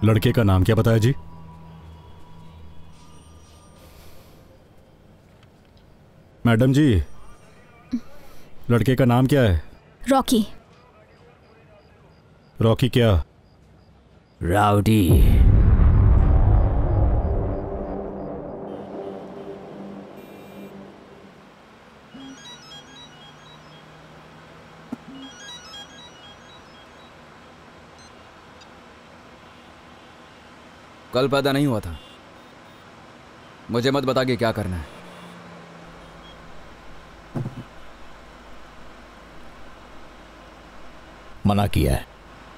लड़के का नाम क्या बताया जी? मैडम जी, लड़के का नाम क्या है? रॉकी। रॉकी क्या? राउडी। कल पैदा नहीं हुआ था, मुझे मत बता के क्या करना है। मना किया है।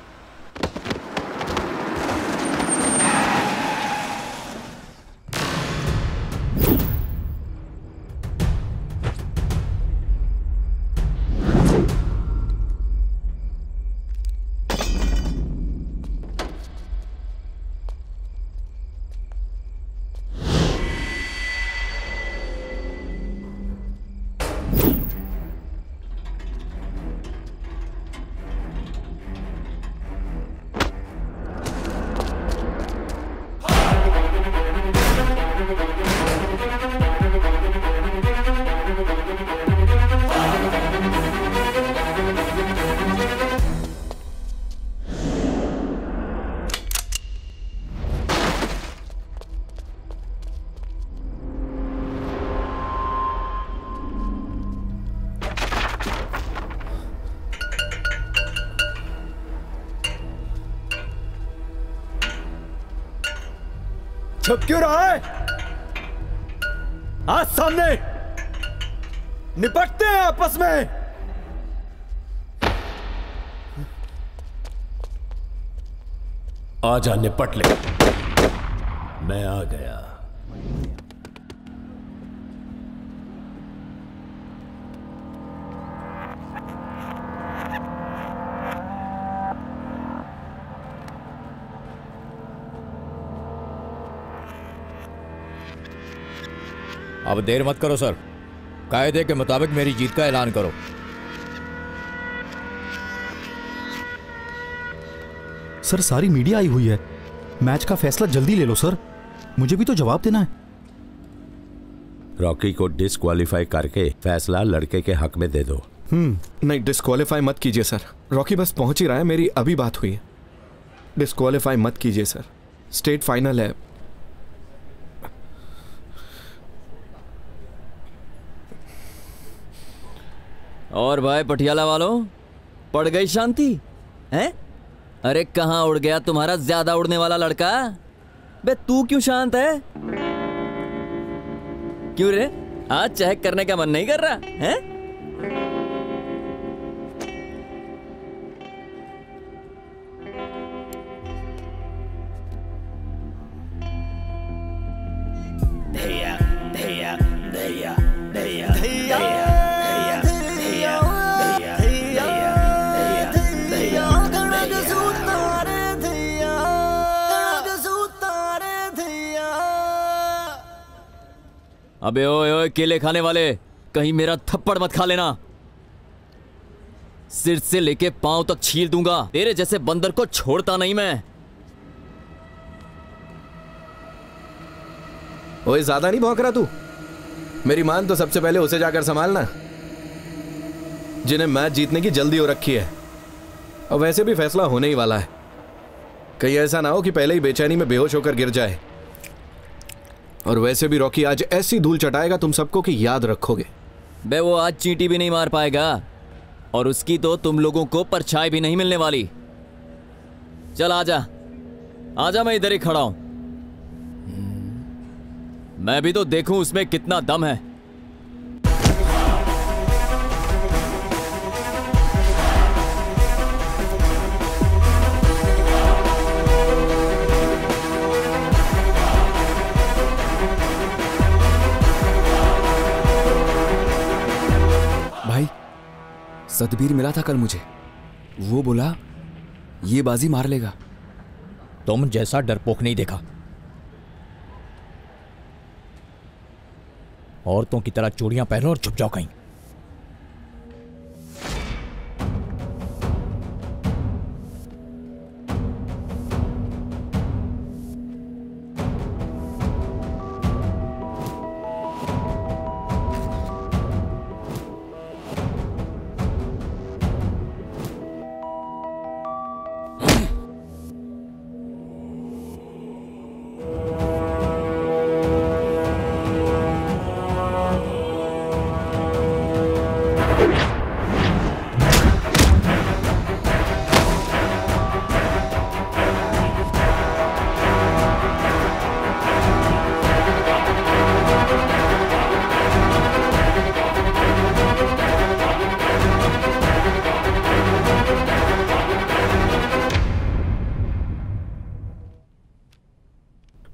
छुप क्यों रहा है? आज सामने निपटते हैं आपस में। आजा निपट ले। मैं आ गया। अब देर मत करो सर, कायदे के मुताबिक मेरी जीत का ऐलान करो। सर सारी मीडिया आई हुई है, मैच का फैसला जल्दी ले लो सर, मुझे भी तो जवाब देना है। रॉकी को डिस्क्वालीफाई करके फैसला लड़के के हक में दे दो। नहीं, डिस्क्वालीफाई मत कीजिए सर। रॉकी बस पहुंच ही रहा है, मेरी अभी बात हुई है। डिस्क्वालीफाई मत कीजिए सर, स्टेट फाइनल है। और भाई पटियाला वालों, पड़ गई शांति हैं? अरे कहाँ उड़ गया तुम्हारा ज्यादा उड़ने वाला लड़का? बे तू क्यों शांत है? क्यों रे, आज चेक करने का मन नहीं कर रहा है? धैया धैया धैया धैया धैया अबे ओए ओए केले खाने वाले, कहीं मेरा थप्पड़ मत खा लेना। सिर से लेके पांव तक छील दूंगा, तेरे जैसे बंदर को छोड़ता नहीं मैं। ओए ज्यादा नहीं भौंक रहा तू? मेरी मान तो सबसे पहले उसे जाकर संभालना, जिन्हें मैच जीतने की जल्दी हो रखी है। और वैसे भी फैसला होने ही वाला है, कहीं ऐसा ना हो कि पहले ही बेचैनी में बेहोश होकर गिर जाए। और वैसे भी रॉकी आज ऐसी धूल चटाएगा तुम सबको कि याद रखोगे। बे वो आज चींटी भी नहीं मार पाएगा, और उसकी तो तुम लोगों को परछाई भी नहीं मिलने वाली। चल आजा आजा, मैं इधर ही खड़ा हूं, मैं भी तो देखूं उसमें कितना दम है। सतबीर मिला था कल मुझे, वो बोला ये बाजी मार लेगा। तुम जैसा डरपोक नहीं देखा। औरतों की तरह चूड़ियां पहनो और छुप जाओ कहीं।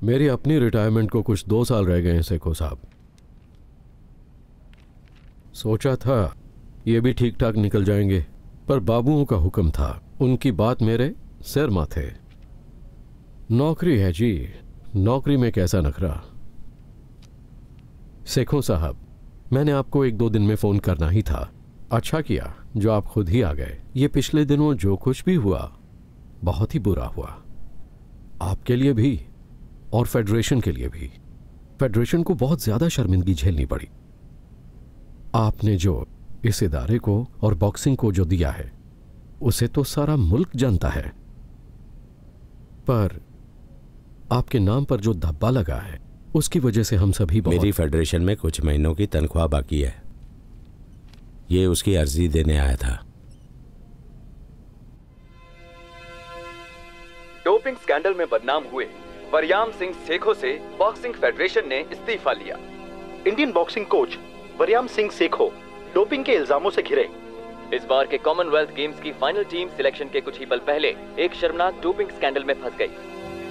मेरी अपनी रिटायरमेंट को कुछ 2 साल रह गए हैं सेखो साहब। सोचा था ये भी ठीक ठाक निकल जाएंगे, पर बाबुओं का हुक्म था, उनकी बात मेरे सिर माथे। नौकरी है जी, नौकरी में कैसा नखरा। सेखो साहब, मैंने आपको 1-2 दिन में फोन करना ही था। अच्छा किया जो आप खुद ही आ गए। ये पिछले दिनों जो कुछ भी हुआ बहुत ही बुरा हुआ, आपके लिए भी और फेडरेशन के लिए भी। फेडरेशन को बहुत ज्यादा शर्मिंदगी झेलनी पड़ी। आपने जो इस इदारे को और बॉक्सिंग को जो दिया है उसे तो सारा मुल्क जानता है, पर आपके नाम पर जो धब्बा लगा है उसकी वजह से हम सभी मेरी फेडरेशन में कुछ महीनों की तनख्वाह बाकी है, ये उसकी अर्जी देने आया था। डोपिंग स्कैंडल में बदनाम हुए वरयाम सिंह सेखो से बॉक्सिंग फेडरेशन ने इस्तीफा लिया। Indian boxing coach Waryam Singh Sekhon doping के इल्जामों से घिरे। इस बार के कॉमनवेल्थ गेम्स की फाइनल टीम सिलेक्शन के कुछ ही पल पहले एक शर्मनाक डोपिंग स्कैंडल में फंस गई।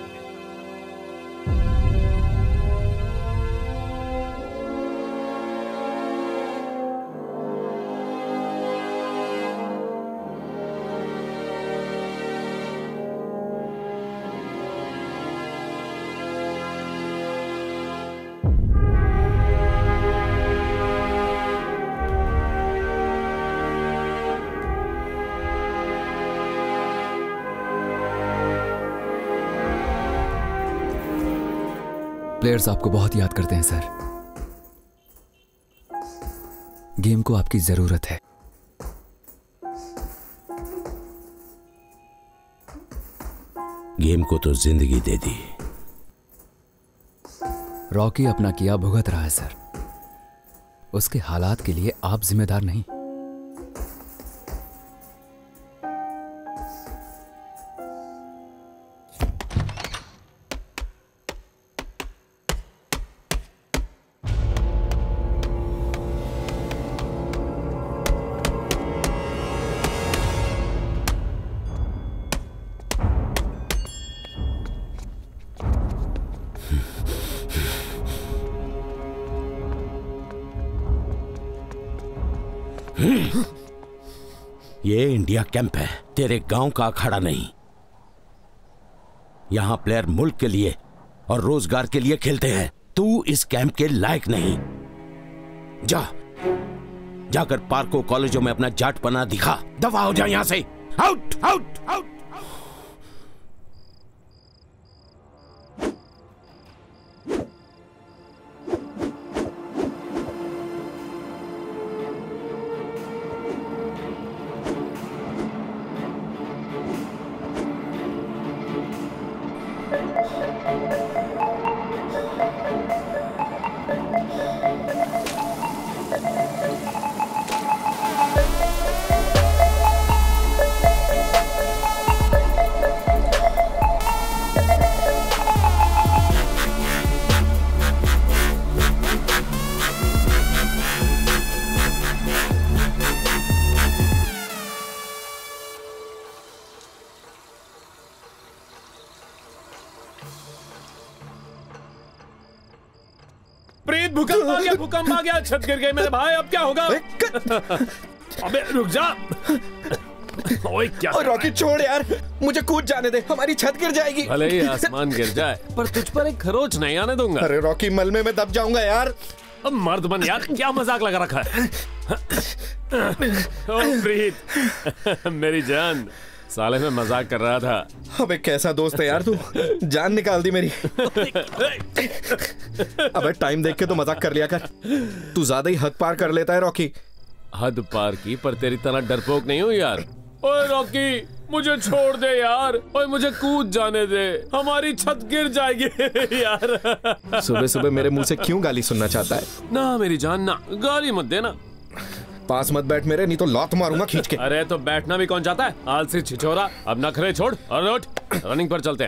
प्लेयर्स आपको बहुत याद करते हैं सर। गेम को आपकी जरूरत है। गेम को तो जिंदगी दे दी। रॉकी अपना किया भुगत रहा है सर, उसके हालात के लिए आप जिम्मेदार नहीं। ये इंडिया कैंप है, तेरे गांव का अखाड़ा नहीं। यहां प्लेयर मुल्क के लिए और रोजगार के लिए खेलते हैं। तू इस कैंप के लायक नहीं। जाकर पार्कों कॉलेजों में अपना जाटपना दिखा, दफा हो जा यहां से। Out out out. भूकंप आ गया, छत गिर गई मेरे भाई, अब क्या होगा? अबे रुक जा। ओए क्या? रॉकी छोड़ यार, मुझे कूद जाने दे, हमारी छत गिर जाएगी। भले ही आसमान गिर जाए पर तुझ पर एक खरोच नहीं आने दूंगा। अरे रॉकी, मलबे में दब जाऊंगा यार। अब मर्द बन यार, क्या मजाक लगा रखा है? ओ प्रीत मेरी जान, साले में मजाक कर रहा था। अबे कैसा दोस्त है यार तू, जान निकाल दी मेरी। अबे टाइम देख के तो मजाक कर लिया कर, तू ज्यादा ही हद पार कर लेता है रॉकी। हद पार की, पर तेरी तरह डरपोक नहीं हूँ यार। ओए रॉकी, मुझे छोड़ दे यार, ओए मुझे कूद जाने दे, हमारी छत गिर जाएगी यार। सुबह सुबह मेरे मुंह से क्यों गाली सुनना चाहता है? ना मेरी जान ना, गाली मत देना। पास मत बैठ मेरे, नहीं तो लात मारूंगा खींच के। अरे तो बैठना भी कौन चाहता है, आलसी छिछोरा। अब नखरे छोड़ और उठ, रनिंग पर चलते हैं।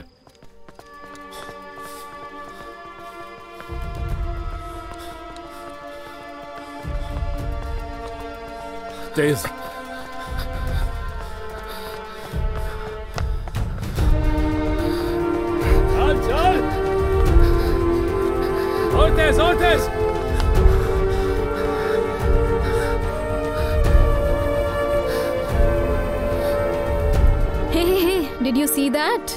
तेज चल चल। और तेज और तेज। Hey, did you see that?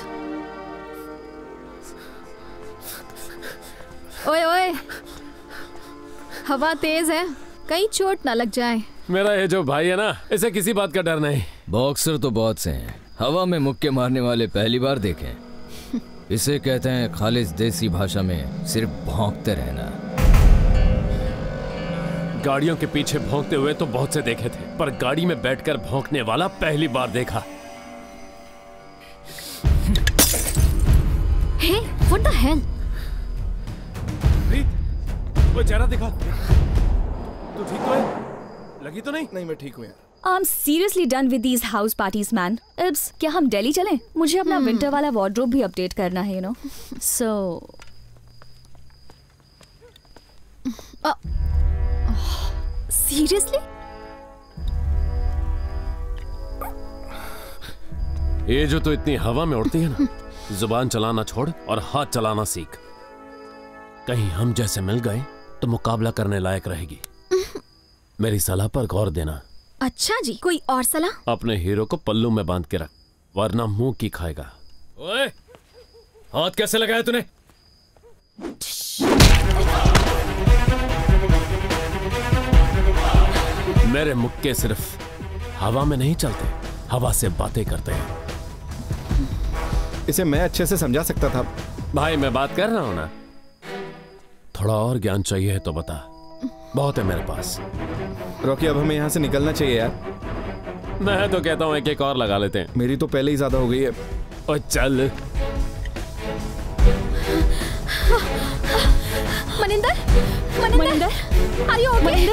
ओए ओए, हवा तेज है, कहीं चोट ना लग जाए। मेरा ये जो भाई है ना, इसे किसी बात का डर नहीं। बॉक्सर तो बहुत से हैं, हवा में मुक्के मारने वाले पहली बार देखे। इसे कहते हैं खालिस देसी भाषा में सिर्फ भौंकते रहना। गाड़ियों के पीछे भौंकते हुए तो बहुत से देखे थे, पर गाड़ी में बैठकर भौंकने वाला पहली बार देखा। Hey, what the hell? वो चेहरा दिखा। तू ठीक तो है? लगी तो नहीं? नहीं, मैं ठीक हूँ यार। I'm seriously done with these house parties, man. Ibs, क्या हम दिल्ली चलें? मुझे अपना विंटर वाला वार्डरोब भी अपडेट करना है, you know. So, seriously? ये जो तो इतनी हवा में उड़ती है ना, जुबान चलाना छोड़ और हाथ चलाना सीख। कहीं हम जैसे मिल गए तो मुकाबला करने लायक रहेगी। मेरी सलाह पर गौर देना। अच्छा जी, कोई और सलाह? अपने हीरो को पल्लू में बांध के रख, वरना मुंह की खाएगा। ओए, हाथ कैसे लगाया तूने? मेरे मुक्के सिर्फ हवा में नहीं चलते, हवा से बातें करते हैं। इसे मैं अच्छे से समझा सकता था। भाई मैं बात कर रहा हूं ना, थोड़ा और ज्ञान चाहिए है तो बता, बहुत है मेरे पास। रॉकी, अब हमें यहाँ से निकलना चाहिए यार। मैं तो कहता हूँ एक और लगा लेते हैं। मेरी तो पहले ही ज्यादा हो गई है। और चल। Maninder, Maninder, are you okay?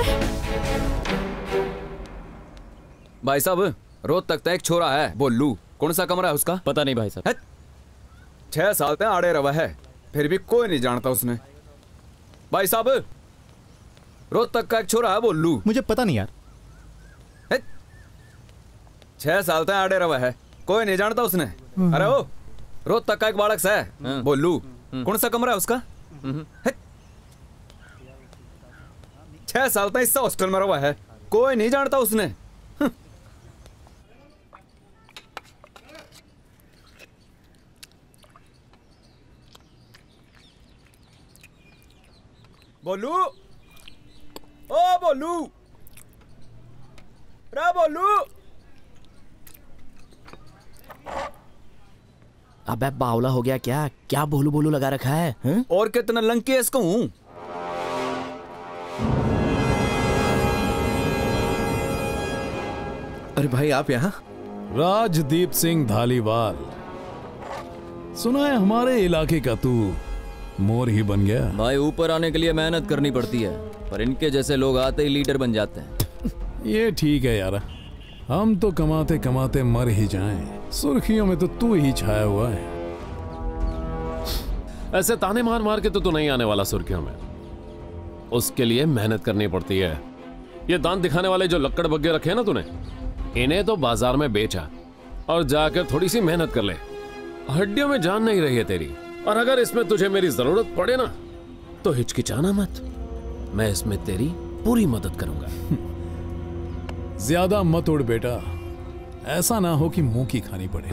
भाई साहब, रोज तक एक छोरा है, बोलू। कौन सा कमरा है उसका? पता नहीं भाई साहब। 6 साल तक आड़े रवा है, फिर भी कोई नहीं जानता उसने। भाई साहब, रोज तक का एक छोरा है, बोलू। मुझे पता नहीं यार। 6 साल तक आड़े रवा है, कोई नहीं जानता उसने। अरे ओ, रोज तक का एक बालक सा है, बोलू। कौन सा कमरा है उसका? 6 साल तक इस हॉस्टल में रवा है, कोई नहीं जानता उसने। बोलू, ओ बोलू, रा बोलू। अबे बावला हो गया क्या? क्या बोलू बोलू लगा रखा है? और कितना लंकी है इसको हूं। अरे भाई, आप यहाँ? राजदीप सिंह धालीवाल, सुना है हमारे इलाके का तू मोर ही बन गया। भाई, ऊपर आने के लिए मेहनत करनी पड़ती है, पर इनके जैसे लोग आते ही लीडर बन जाते हैं। ये ठीक है यार, हम तो कमाते कमाते मर ही जाएं। सुर्खियों में तो तू ही छाया हुआ है। ऐसे ताने मार मार के तो तू नहीं आने वाला सुर्खियों में, उसके लिए मेहनत करनी पड़ती है। ये दांत दिखाने वाले जो लक्कड़ बग्गे रखे हैं ना तूने, इन्हें तो बाजार में बेचा और जाकर थोड़ी सी मेहनत कर ले। हड्डियों में जान नहीं रही है तेरी, और अगर इसमें तुझे मेरी जरूरत पड़े ना तो हिचकिचाना मत, मैं इसमें तेरी पूरी मदद करूंगा। ज्यादा मत उड़ बेटा, ऐसा ना हो कि मुंह की खानी पड़े।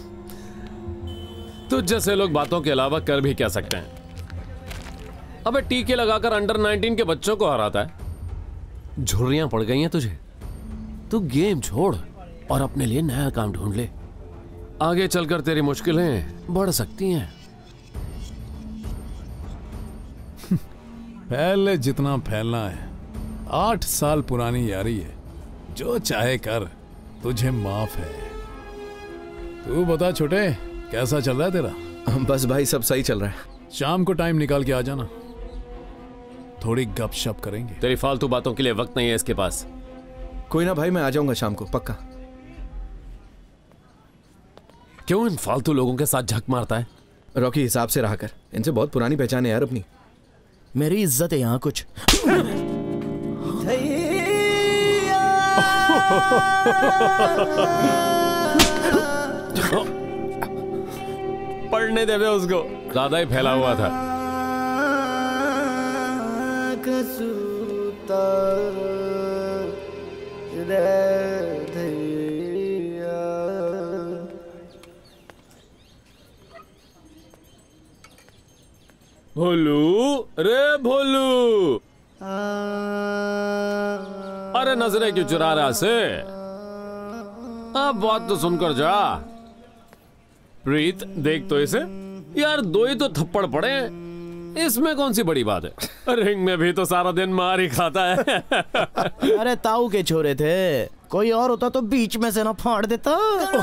तुझ जैसे लोग बातों के अलावा कर भी क्या सकते हैं? अबे टीके लगाकर अंडर 19 के बच्चों को हराता है। झुर्रियां पड़ गई हैं तुझे, तू गेम छोड़ और अपने लिए नया काम ढूंढ ले। आगे चलकर तेरी मुश्किलें बढ़ सकती हैं। पहले जितना फैलना है, 8 साल पुरानी यारी है, जो चाहे कर, तुझे माफ है। तू बता छोटे, कैसा चल रहा है तेरा? बस भाई, सब सही चल रहा है। शाम को टाइम निकाल के आ जाना, थोड़ी गपशप करेंगे। तेरी फालतू बातों के लिए वक्त नहीं है इसके पास। कोई ना भाई, मैं आ जाऊंगा शाम को, पक्का। क्यों इन फालतू लोगों के साथ झक मारता है? रॉकी, हिसाब से रहा कर, इनसे बहुत पुरानी पहचान है यार अपनी। मेरी इज्जत है यहाँ कुछ। पढ़ने दे बे उसको, ज्यादा ही फैला हुआ था। कसूता भोलू, रे भोलू, अरे नजरें क्यों चुरा रहा से? अब बात तो सुनकर जा। प्रीत देख तो इसे यार, दो ही तो थप्पड़ पड़े, इसमें कौन सी बड़ी बात है? रिंग में भी तो सारा दिन मार ही खाता है। अरे ताऊ के छोरे थे, कोई और होता तो बीच में से ना फाड़ देता।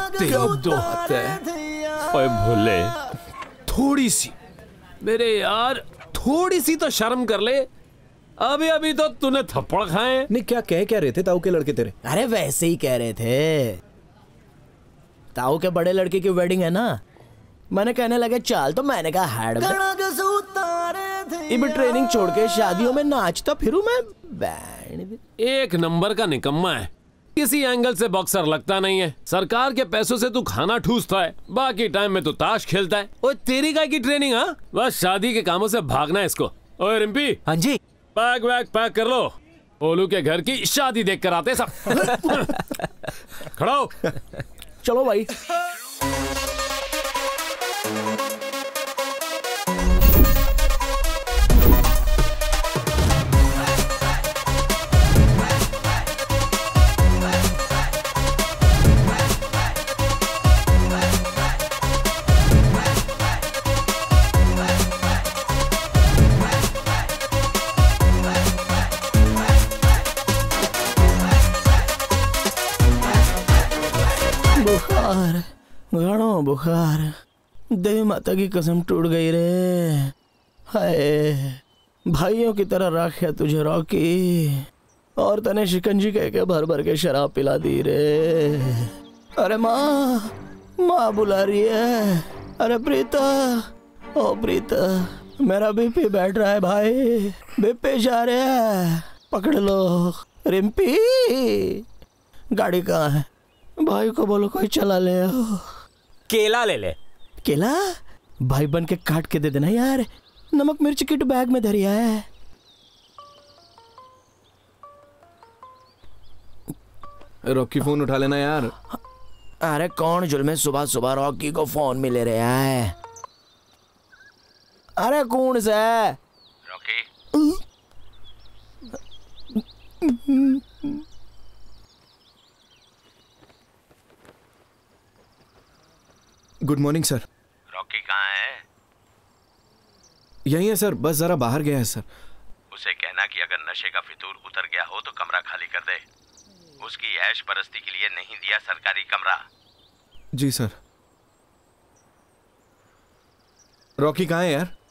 ओए भोले, थोड़ी सी मेरे यार, थोड़ी सी तो शर्म कर ले। अभी अभी तो तूने थप्पड़ खाए। नहीं, क्या रहे थे ताऊ के लड़के तेरे? अरे वैसे ही कह रहे थे, ताऊ के बड़े लड़के की वेडिंग है ना, मैंने कहने लगे चाल, तो मैंने कहा हैड में ट्रेनिंग छोड़ के शादियों में नाचता फिरूं मैं। बैंड एक नंबर का निकम्मा है, किसी एंगल से बॉक्सर लगता नहीं है। सरकार के पैसों से तू खाना ठूसता है, बाकी टाइम में तू ताश खेलता है। ओए तेरी काय की ट्रेनिंग? हाँ, बस शादी के कामों से भागना है इसको। ओए रिम्पी, हाँ जी, बैग वैग पैक कर लो, ओलू के घर की शादी देख कर आते सब। खड़ा हो। चलो भाई। बुखार, घणो बुखार, देवी माता की कसम टूट गई रे। हाय, भाइयों की तरह राखिया तुझे रॉकी, और तने शिकंजी कह के भर भर के शराब पिला दी रे। अरे माँ बुला रही है। अरे प्रीता, ओ प्रीता, मेरा बीपी बैठ रहा है भाई, बीपी जा रहा है, पकड़ लो। रिम्पी, गाड़ी कहाँ है? भाई को बोलो कोई चला ले आओ। केला ले ले। केला? भाई बन के काट के दे देना यार, नमक मिर्च किट बैग में धरिया है। रॉकी फोन उठा लेना यार। अरे कौन जुल्मे सुबह सुबह रॉकी को फोन मिले रहा है? अरे कौन सा Rocky? Good morning sir. Rocky कहाँ है? यही है सर, बस जरा बाहर गया है सर। उसे कहना कि अगर नशे का फितूर उतर गया हो तो कमरा खाली कर दे। उसकी ऐश परस्ती के लिए नहीं दिया सरकारी कमरा। जी सर। रॉकी कहाँ है यार?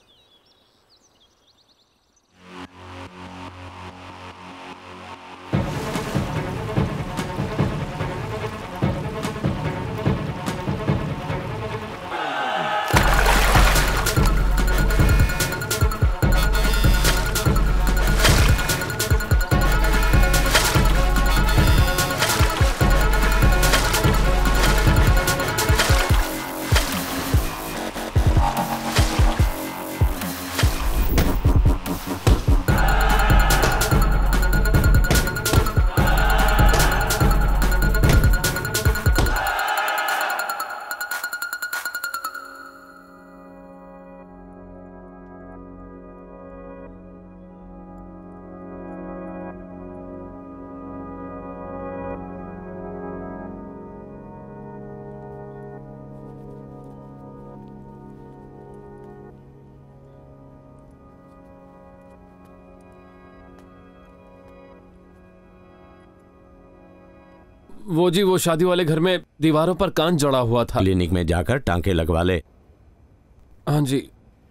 वो जी, वो शादी वाले घर में दीवारों पर कांच जड़ा हुआ था। क्लिनिक में जाकर टांके लगवा ले। हाँ जी।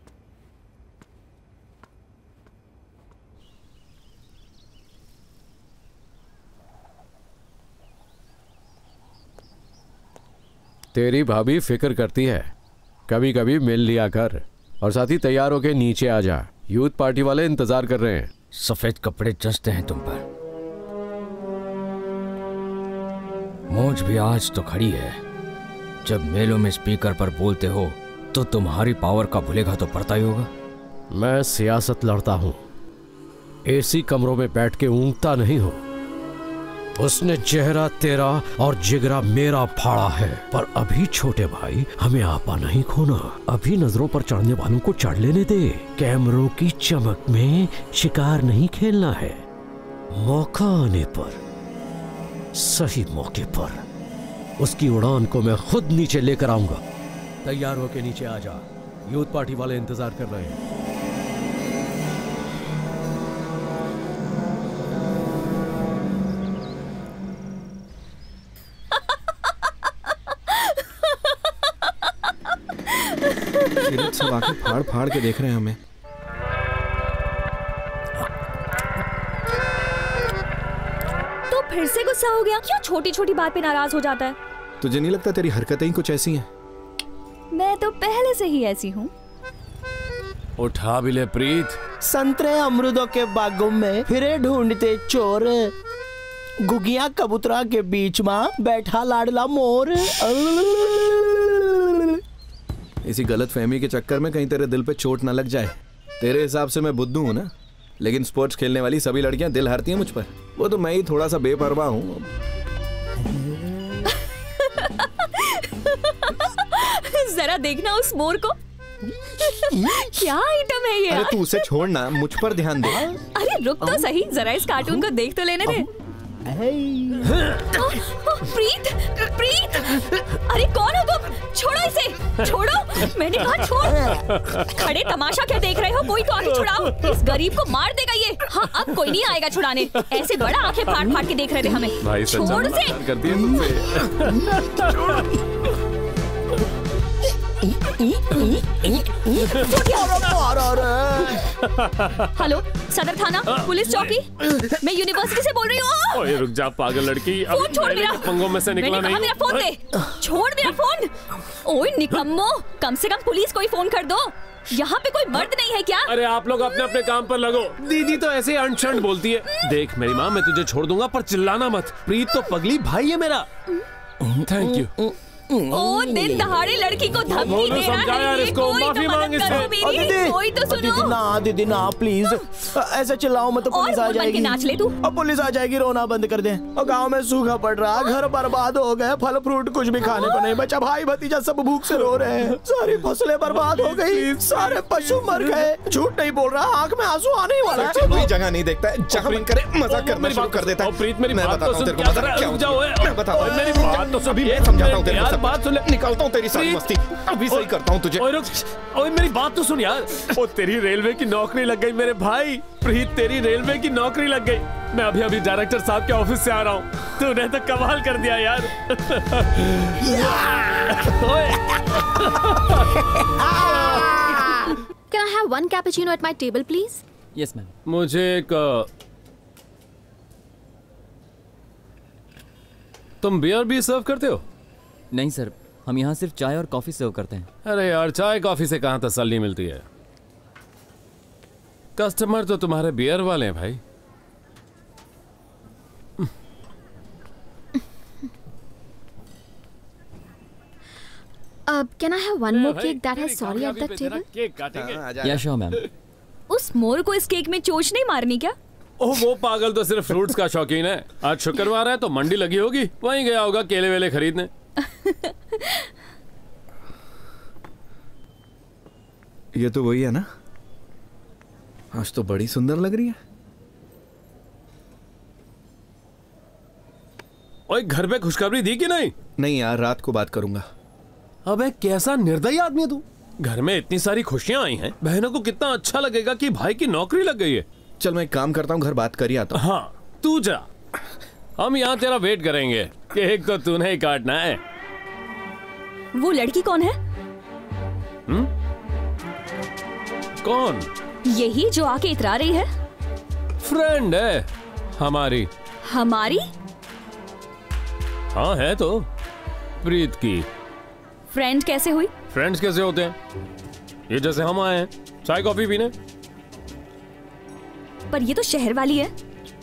तेरी भाभी फिक्र करती है, कभी कभी मिल लिया कर, और साथ ही तैयार होके नीचे आ जा, यूथ पार्टी वाले इंतजार कर रहे हैं। सफेद कपड़े जचते हैं तुम पर। मौज भी आज तो खड़ी है। जब मेलों में स्पीकर पर बोलते हो तो तुम्हारी पावर का भूलेगा तो पड़ता ही होगा। मैं सियासत लड़ता हूं, एसी कमरों में बैठ के ऊँगता नहीं हो। उसने चेहरा तेरा और जिगरा मेरा फाड़ा है। पर अभी छोटे भाई, हमें आपा नहीं खोना। अभी नजरों पर चढ़ने वालों को चढ़ लेने दे। कैमरों की चमक में शिकार नहीं खेलना है। मौका आने पर, सही मौके पर उसकी उड़ान को मैं खुद नीचे लेकर आऊंगा। तैयार होके नीचे आ जा, यूथ पार्टी वाले इंतजार कर रहे हैं। सब आके फाड़ फाड़ के देख रहे हैं हमें। तो फिर से गुस्सा हो गया? क्यों छोटी छोटी बात पे नाराज हो जाता है? तुझे नहीं लगता तेरी हरकतें ही कुछ ऐसी हैं? मैं तो पहले से ही ऐसी हूँ। उठा भी ले प्रीत। संतरे अमरूदों के बागों में फिरे ढूंढते चोर, गुगिया कबूतरा के बीच में बैठा लाडला मोर। इसी गलत फहमी के चक्कर में कहीं तेरे दिल पे चोट ना लग जाए। तेरे हिसाब से मैं बुद्धू हूँ ना, लेकिन स्पोर्ट्स खेलने वाली सभी लड़कियां दिल हारती हैं मुझ पर। वो तो मैं ही थोड़ा सा बेपरवाह हूँ। जरा देखना उस मोर को। क्या आइटम है ये? अरे तू उसे छोड़ना, मुझ पर ध्यान दे। अरे रुक तो सही, जरा इस कार्टून को देख तो लेने दे। प्रीत, प्रीत, अरे कौन हो तुम? छोड़ो इसे, छोड़ो, मैंने कहा छोड़। खड़े तमाशा क्या देख रहे हो? कोई तो आके छुड़ाओ, इस गरीब को मार देगा ये। हाँ, अब कोई नहीं आएगा छुड़ाने। ऐसे बड़ा आंखें फाड़ फाड़ के देख रहे थे हमें। भाई छोड़ उसे। करती है तुमसे। हेलो, सदर थाना, पुलिस चौकी। मैं यूनिवर्सिटी से बोल रही हूँ। ओए रुक जा पागल लड़की, फोन छोड़ मेरा। पंगों में से निकला नहीं। मेरा फोन दे, छोड़ मेरा फोन। ओए निकम्मो, कम से कम पुलिस को ही फोन कर दो। यहाँ पे कोई मर्द नहीं है क्या? अरे आप लोग अपने अपने काम पर लगो। दीदी तो ऐसे अनशन बोलती है। देख मेरी माँ, मैं तुझे छोड़ दूंगा पर चिल्लाना मत। प्रीत तो पगली भाई है मेरा। Thank you. ओ दिन दहाड़े लड़की को धमकी दे रहा है ये। कोई तो मदद करो मेरी, कोई तो सुनो। दीदी ना प्लीज, ऐसे चिल्लाओ मत तो पुलिस आ जाएगी। नाच ले तू। अब पुलिस आ जाएगी, रोना बंद कर दे। और गांव में सूखा पड़ रहा, घर बर्बाद हो गए, फल फ्रूट कुछ भी खाने को नहीं बचा। भाई भतीजा सब भूख से रो रहे हैं। सारी फसलें बर्बाद हो गई, सारे पशु मर गए। झूठ नहीं बोल रहा, आंख में आंसू आने वाला है। कोई जगह नहीं देखता है, जहाँ मन करे मजाक करना शुरू कर देता है। प्रीत मेरी बात तो सुन। मैं बताता हूँ मेरी बात तो सुन। ये समझाता हूँ तेरे को। बात सुन ले, निकालता हूँ तेरी सारी मस्ती, अभी सही करता हूँ तुझे। ओए मेरी बात तो सुन यार। ओ तेरी रेलवे की नौकरी लग गई मेरे भाई। प्रीत तेरी रेलवे की नौकरी लग गई। मैं अभी अभी डायरेक्टर साहब के ऑफिस से आ रहा हूँ। तूने तो कमाल कर दिया यार। Can I have one cappuccino at my table, please? Yes, ma'am. मुझे एक तुम बियर भी सर्व करते हो? नहीं सर, हम यहाँ सिर्फ चाय और कॉफी सर्व करते हैं। अरे यार, चाय कॉफी से कहाँ तसल्ली मिलती है। कस्टमर तो तुम्हारे बियर वाले हैं भाई। Can I have one more cake that has sorry at the table? Cake काटेंगे? या श्योर मैम। उस मोर को इस केक में चोच नहीं मारनी क्या? ओह वो पागल तो सिर्फ फ्रूट्स का शौकीन है। आज शुक्रवार है तो मंडी लगी होगी, वहीं गया होगा केले वेले खरीदने। ये तो वही है ना? आज तो बड़ी सुंदर लग रही है। ओए घर पे खुशखबरी दी कि नहीं? नहीं यार, रात को बात करूंगा। अबे कैसा निर्दयी आदमी है तू। घर में इतनी सारी खुशियां आई हैं, बहनों को कितना अच्छा लगेगा कि भाई की नौकरी लग गई है। चल मैं एक काम करता हूँ, घर बात कर ही आता हूँ। हाँ तू जा, हम यहाँ तेरा वेट करेंगे। केक तो तूने ही काटना है। वो लड़की कौन है? कौन? यही जो आके इतरा रही है। फ्रेंड है हमारी। हमारी? हाँ है तो। प्रीत की फ्रेंड कैसे हुई? फ्रेंड्स कैसे होते हैं? ये जैसे हम आए हैं चाय कॉफी पीने। पर ये तो शहर वाली है।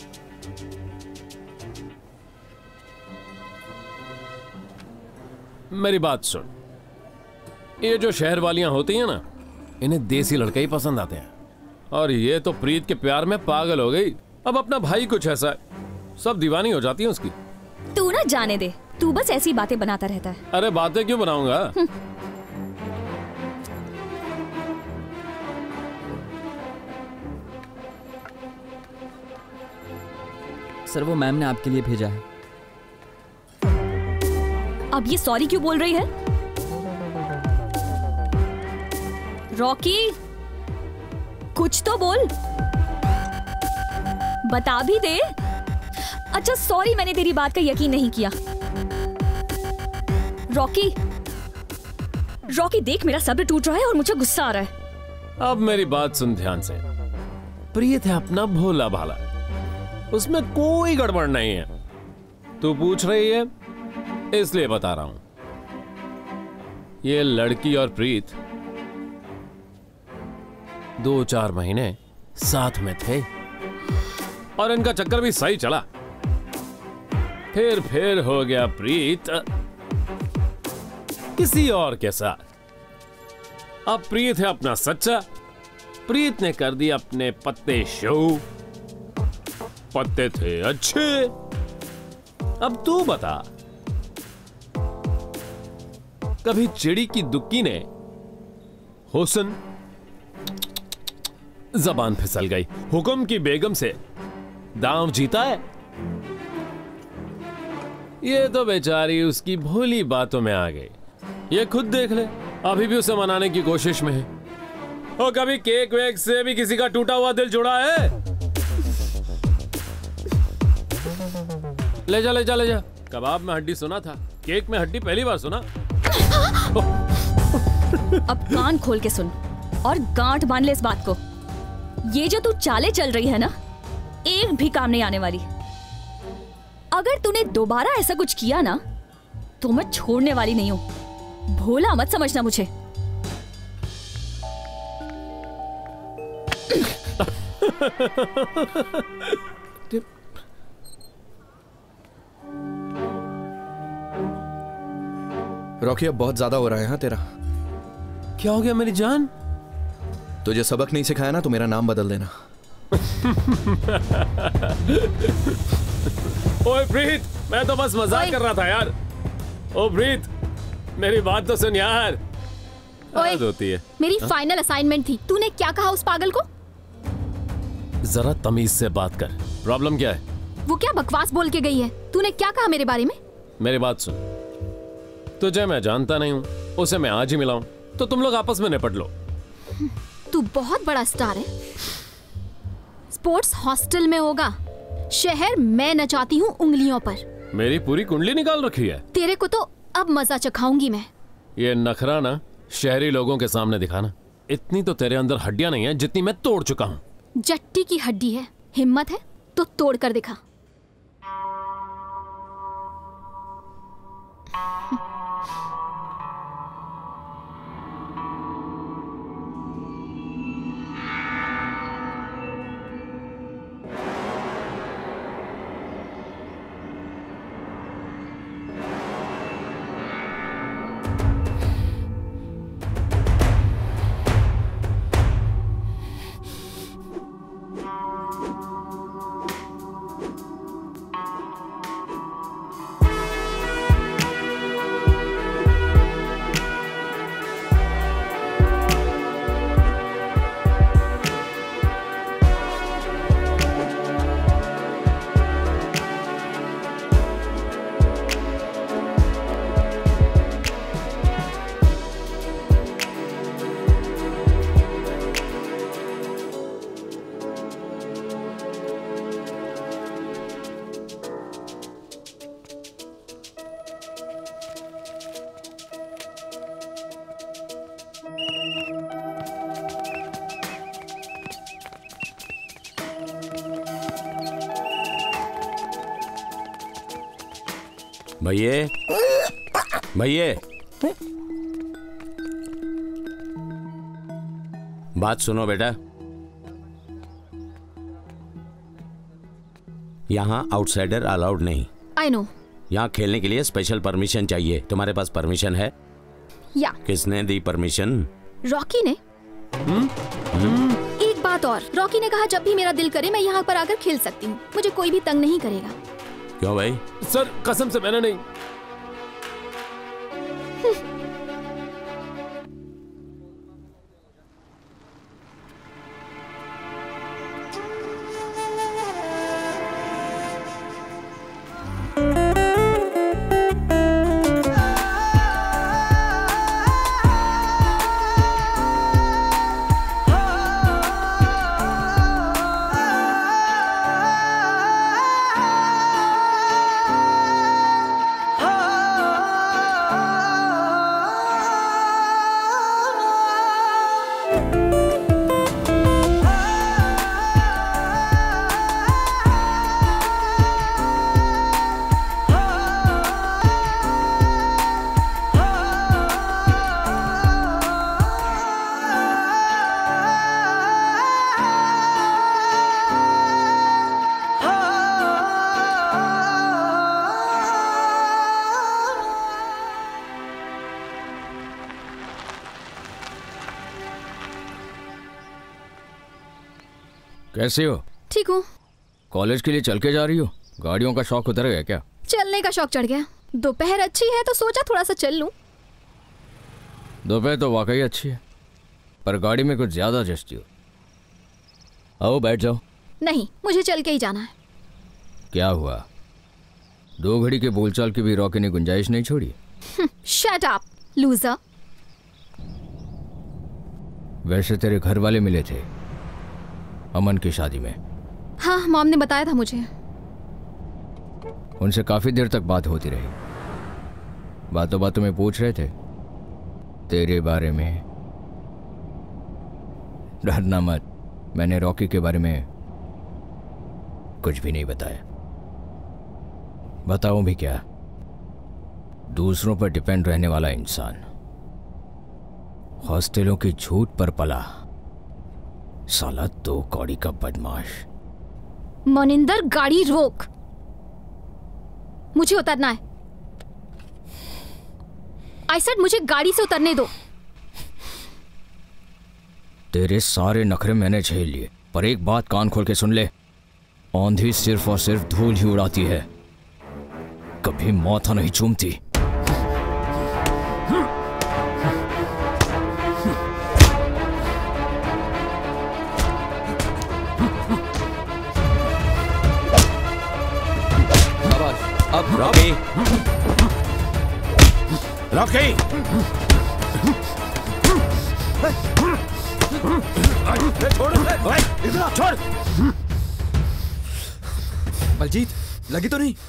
मेरी बात सुन, ये जो शहर वालियां होती हैं ना, इन्हें देसी लड़के ही पसंद आते हैं। और ये तो प्रीत के प्यार में पागल हो गई। अब अपना भाई कुछ ऐसा है, सब दीवानी हो जाती है उसकी। तू ना जाने दे, तू बस ऐसी बातें बनाता रहता है। अरे बातें क्यों बनाऊंगा? सर वो मैम ने आपके लिए भेजा है। अब ये सॉरी क्यों बोल रही है? रॉकी कुछ तो बोल, बता भी दे। अच्छा सॉरी, मैंने तेरी बात का यकीन नहीं किया। रॉकी रॉकी देख, मेरा सब्र टूट रहा है और मुझे गुस्सा आ रहा है। अब मेरी बात सुन ध्यान से। प्रीत है अपना भोला भाला, उसमें कोई गड़बड़ नहीं है। तू पूछ रही है इसलिए बता रहा हूं। ये लड़की और प्रीत 2-4 महीने साथ में थे और इनका चक्कर भी सही चला। फिर हो गया प्रीत किसी और के साथ। अब प्रीत है अपना सच्चा। प्रीत ने कर दिया अपने पत्ते शो, पत्ते थे अच्छे। अब तू बता, कभी चिड़ी की दुक्की ने हुस्न, जबान फिसल गई, हुक्म की बेगम से दांव जीता है? ये तो बेचारी उसकी भोली बातों में आ गई। ये खुद देख ले, अभी भी उसे मनाने की कोशिश में है। और कभी केक वेक से भी किसी का टूटा हुआ दिल जुड़ा है? ले जा। कबाब में हड्डी सुना था, केक में हड्डी पहली बार सुना। अब कान खोल के सुन और गांठ बांध ले इस बात को। ये जो तू चाले चल रही है ना, एक भी काम नहीं आने वाली। अगर तूने दोबारा ऐसा कुछ किया ना तो मैं छोड़ने वाली नहीं हूं। भोला मत समझना मुझे। रॉकी अब बहुत ज्यादा हो रहा है। हाँ तेरा क्या हो गया मेरी जान? तुझे सबक नहीं सिखाया ना तो मेरा नाम बदल देना। ओए प्रीत, मैं तो बस मजाक कर रहा था यार। ओ प्रीत, मेरी बात तो सुन यार। ओए, होती है मेरी फाइनल असाइनमेंट थी। तूने क्या कहा उस पागल को? जरा तमीज से बात कर। प्रॉब्लम क्या है? वो क्या बकवास बोल के गई है? तूने क्या कहा मेरे बारे में? मेरी बात सुन, तुझे मैं जानता नहीं हूँ, उसे मैं आज ही मिला हूँ, तो तुम लोग आपस में निपट लो। तू बहुत बड़ा स्टार है। स्पोर्ट्स हॉस्टल में होगा। शहर मैं नचाती हूँ उंगलियों पर। मेरी पूरी कुंडली निकाल रखी है। तेरे को तो अब मजा चखाऊंगी मैं। ये नखरा ना शहरी लोगों के सामने दिखाना। इतनी तो तेरे अंदर हड्डियां नहीं है जितनी मैं तोड़ चुका हूँ। जट्टी की हड्डी है, हिम्मत है तो तोड़ कर दिखा। भैये बात सुनो बेटा, यहाँ आउटसाइडर अलाउड नहीं। I know. यहाँ खेलने के लिए स्पेशल परमिशन चाहिए। तुम्हारे पास परमिशन है? या किसने दी परमिशन? रॉकी ने। एक बात और, रॉकी ने कहा जब भी मेरा दिल करे मैं यहाँ पर आकर खेल सकती हूँ, मुझे कोई भी तंग नहीं करेगा। क्यों भाई? सर कसम से मैंने नहीं। कैसे हो? ठीक हूँ। कॉलेज के लिए चल के जा रही हो? गाड़ियों का शौक उतर गया क्या? चलने का शौक चढ़ गया। दोपहर अच्छी है तो सोचा थोड़ा सा चल लूं। दोपहर तो वाकई अच्छी है, पर गाड़ी में कुछ ज्यादा जचती हो। आओ बैठ जाओ। नहीं, मुझे चल के ही जाना है। क्या हुआ? 2 घड़ी के बोलचाल की भी रॉकी ने गुंजाइश नहीं छोड़ी। Shut up loser. वैसे तेरे घर वाले मिले थे अमन की शादी में। हाँ, मॉम ने बताया था मुझे। उनसे काफी देर तक बात होती रही। बातों बातों में पूछ रहे थे तेरे बारे में। डरना मत, मैंने रॉकी के बारे में कुछ भी नहीं बताया। बताऊं भी क्या? दूसरों पर डिपेंड रहने वाला इंसान, हॉस्टलों की झूठ पर पला साला 2 कौड़ी का बदमाश। मनिंदर गाड़ी रोक, मुझे उतरना है। आई सेड मुझे गाड़ी से उतरने दो। तेरे सारे नखरे मैंने झेल लिए, पर एक बात कान खोल के सुन ले, आंधी सिर्फ और सिर्फ धूल ही उड़ाती है, कभी माथा नहीं चूमती। अब रॉकी, रॉकी, छोड़। बलजीत, लगी तो नहीं?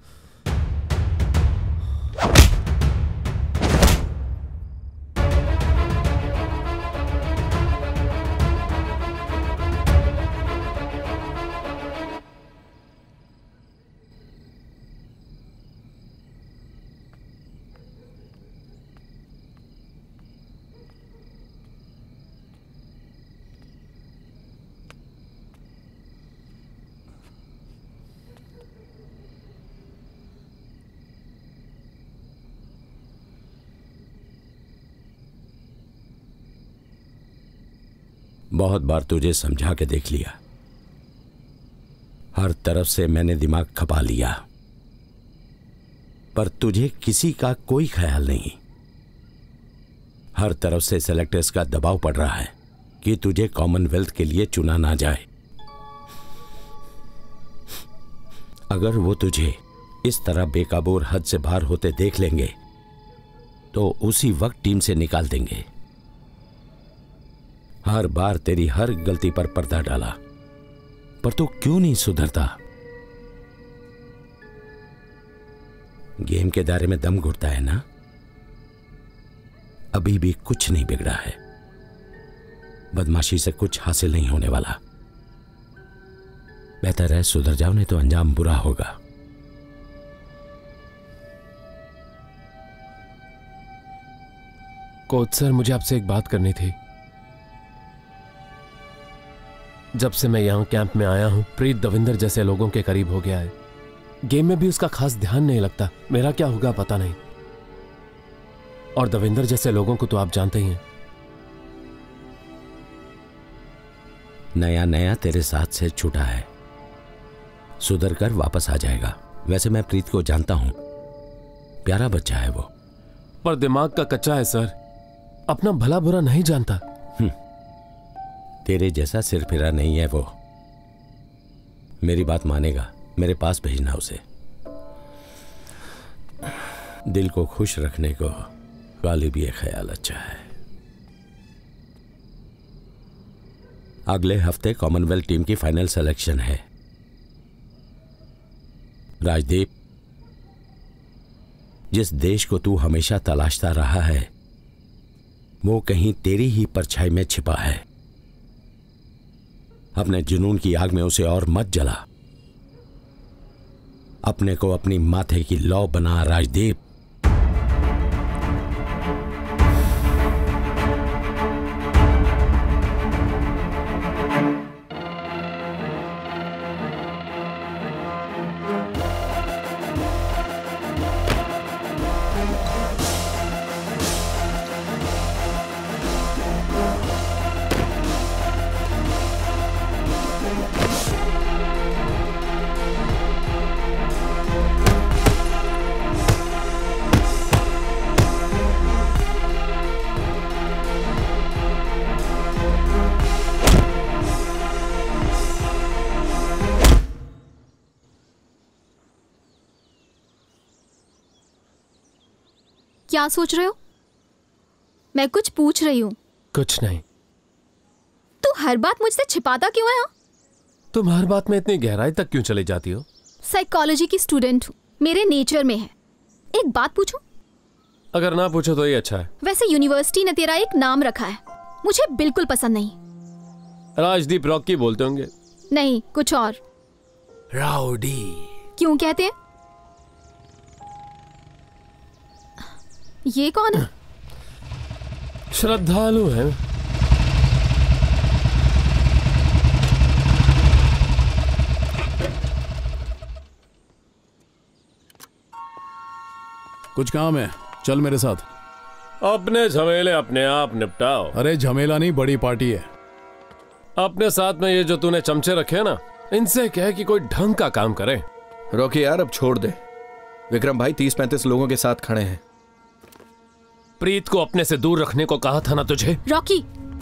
बहुत बार तुझे समझा के देख लिया, हर तरफ से मैंने दिमाग खपा लिया, पर तुझे किसी का कोई ख्याल नहीं। हर तरफ से सेलेक्टर्स का दबाव पड़ रहा है कि तुझे कॉमनवेल्थ के लिए चुना ना जाए। अगर वो तुझे इस तरह बेकाबू और हद से बाहर होते देख लेंगे तो उसी वक्त टीम से निकाल देंगे। हर बार तेरी हर गलती पर पर्दा डाला, पर तू क्यों नहीं सुधरता? गेम के दायरे में दम घुटता है ना? अभी भी कुछ नहीं बिगड़ा है। बदमाशी से कुछ हासिल नहीं होने वाला। बेहतर है सुधर जाओ, नहीं तो अंजाम बुरा होगा। कोच सर, मुझे आपसे एक बात करनी थी। जब से मैं यहां कैंप में आया हूं, प्रीत दविंदर जैसे लोगों के करीब हो गया है। गेम में भी उसका खास ध्यान नहीं लगता। मेरा क्या होगा पता नहीं। और दविंदर जैसे लोगों को तो आप जानते ही हैं। नया नया तेरे साथ से छूटा है, सुधर कर वापस आ जाएगा। वैसे मैं प्रीत को जानता हूं, प्यारा बच्चा है वो, पर दिमाग का कच्चा है सर, अपना भला बुरा नहीं जानता। तेरे जैसा सिर फिरा नहीं है वो। मेरी बात मानेगा, मेरे पास भेजना उसे। दिल को खुश रखने को गालिब ये ख्याल अच्छा है। अगले हफ्ते कॉमनवेल्थ टीम की फाइनल सिलेक्शन है। राजदीप, जिस देश को तू हमेशा तलाशता रहा है वो कहीं तेरी ही परछाई में छिपा है। अपने जुनून की आग में उसे और मत जला। अपने को अपनी माथे की लौ बना राजदीप। क्या सोच रहे हो? मैं कुछ पूछ रही हूँ। कुछ नहीं। तू हर बात मुझसे छिपाता क्यों है? तुम हर बात में इतनी गहराई तक क्यों चली जाती हो? साइकोलॉजी की स्टूडेंट हूँ, मेरे नेचर में है। एक बात पूछूं? अगर ना पूछो तो ये अच्छा है। वैसे यूनिवर्सिटी ने तेरा एक नाम रखा है, मुझे बिल्कुल पसंद नहीं। राजदीप रॉकी बोलते होंगे। नहीं, कुछ और। राउडी क्यों कहते हैं? ये कौन है? श्रद्धालु है। कुछ काम है, चल मेरे साथ। अपने झमेले अपने आप निपटाओ। अरे झमेला नहीं, बड़ी पार्टी है। अपने साथ में ये जो तूने चमचे रखे हैं ना, इनसे कह कि कोई ढंग का काम करे। रॉकी यार अब छोड़ दे। विक्रम भाई 30-35 लोगों के साथ खड़े हैं। प्रीत को अपने से दूर रखने को कहा था ना तुझे। रॉकी,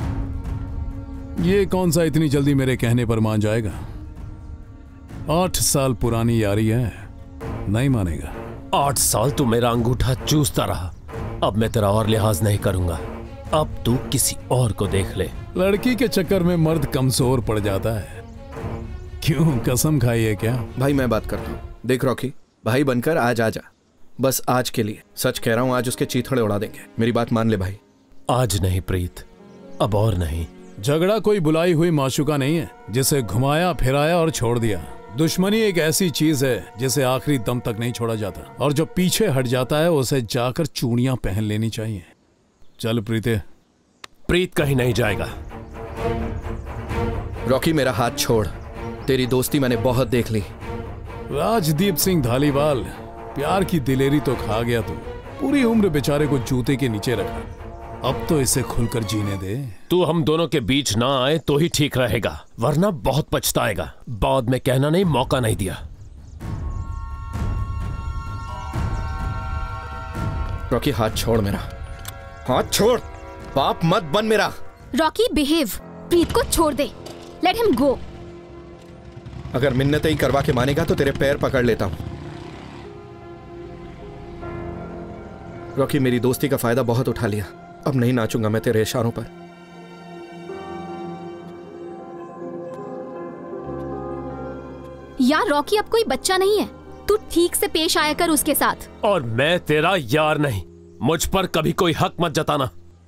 ये कौन सा इतनी जल्दी मेरे कहने पर मान जाएगा? 8 साल पुरानी यारी है, नहीं मानेगा। 8 साल तू मेरा अंगूठा चूसता रहा, अब मैं तेरा और लिहाज नहीं करूंगा। अब तू किसी और को देख ले। लड़की के चक्कर में मर्द कमजोर पड़ जाता है। क्यों, कसम खाई है क्या? भाई मैं बात करता हूँ। देख रॉकी, भाई बनकर आज आ जा, बस आज के लिए। सच कह रहा हूँ, आज उसके चीथड़े उड़ा देंगे। मेरी बात मान ले भाई। आज नहीं प्रीत, अब और नहीं। झगड़ा कोई बुलाई हुई माशूका नहीं है जिसे घुमाया फिराया और छोड़ दिया। दुश्मनी एक ऐसी चीज है जिसे आखिरी दम तक नहीं छोड़ा जाता, और जो पीछे हट जाता है उसे जाकर चूड़ियां पहन लेनी चाहिए। चल प्रीते। प्रीत कहीं नहीं जाएगा। रॉकी मेरा हाथ छोड़, तेरी दोस्ती मैंने बहुत देख ली। राजदीप सिंह धालीवाल, प्यार की दिलेरी तो खा गया तू। पूरी उम्र बेचारे को जूते के नीचे रखा, अब तो इसे खुलकर जीने दे। तू हम दोनों के बीच ना आए तो ही ठीक रहेगा, वरना बहुत पछताएगा। बाद में कहना नहीं, मौका नहीं दिया। रॉकी हाथ छोड़ मेरा, हाथ छोड़। बाप मत बन मेरा। रॉकी बिहेव, प्रीत को छोड़ दे, लेट हिम गो। अगर मिन्नतें ही करवा के मानेगा तो तेरे पैर पकड़ लेता हूं। रॉकी मेरी दोस्ती का फायदा बहुत उठा लिया, अब नहीं नाचूंगा मैं तेरे इशारों पर। यार रॉकी अब कोई बच्चा नहीं है, तू ठीक से पेश आया कर उसके साथ। और मैं तेरा यार नहीं, मुझ पर कभी कोई हक मत जताना।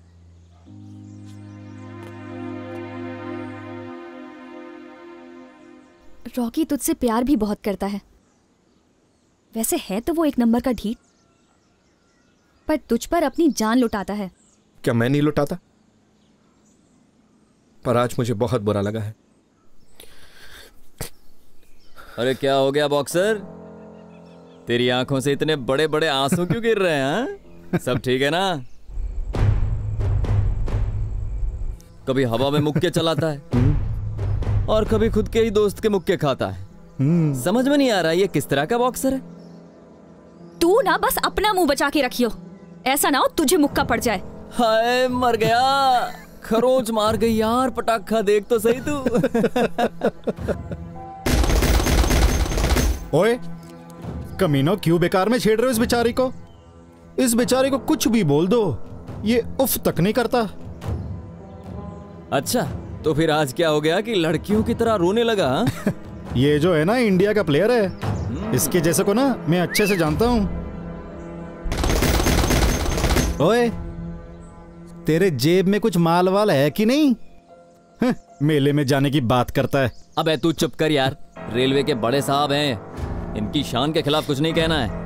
रॉकी तुझसे प्यार भी बहुत करता है। वैसे है तो वो एक नंबर का ढीठ, पर तुझ पर अपनी जान लुटाता है। क्या मैं नहीं लुटाता? पर आज मुझे बहुत बुरा लगा है। अरे क्या हो गया बॉक्सर? तेरी आंखों से इतने बड़े बड़े आंसू क्यों गिर रहे हैं? सब ठीक है ना? कभी हवा में मुक्के चलाता है, और कभी खुद के ही दोस्त के मुक्के खाता है। समझ में नहीं आ रहा ये किस तरह का बॉक्सर है। तू ना बस अपना मुंह बचा के रखियो, ऐसा ना हो तुझे मुक्का पड़ जाए। हाय मर गया, खरोच मार गई यार। पटाखा देख तो सही तू। ओए कमीनो, क्यों बेकार में छेड़ रहे हो इस बेचारी को? इस बेचारी को कुछ भी बोल दो, ये उफ तक नहीं करता। अच्छा तो फिर आज क्या हो गया कि लड़कियों की तरह रोने लगा? ये जो है ना इंडिया का प्लेयर है, इसके जैसे को ना मैं अच्छे से जानता हूं। ओए तेरे जेब में कुछ माल वाल है कि नहीं? मेले में जाने की बात करता है। अबे तू चुप कर यार, रेलवे के बड़े साहब हैं, इनकी शान के खिलाफ कुछ नहीं कहना है।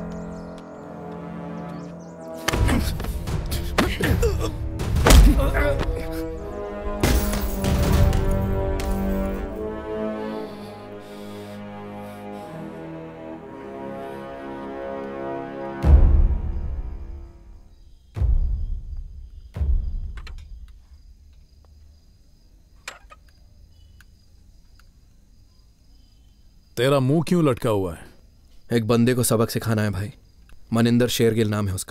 तेरा मुंह क्यों लटका हुआ है? एक बंदे को सबक सिखाना है भाई। मनिंदर शेरगिल नाम है उसका।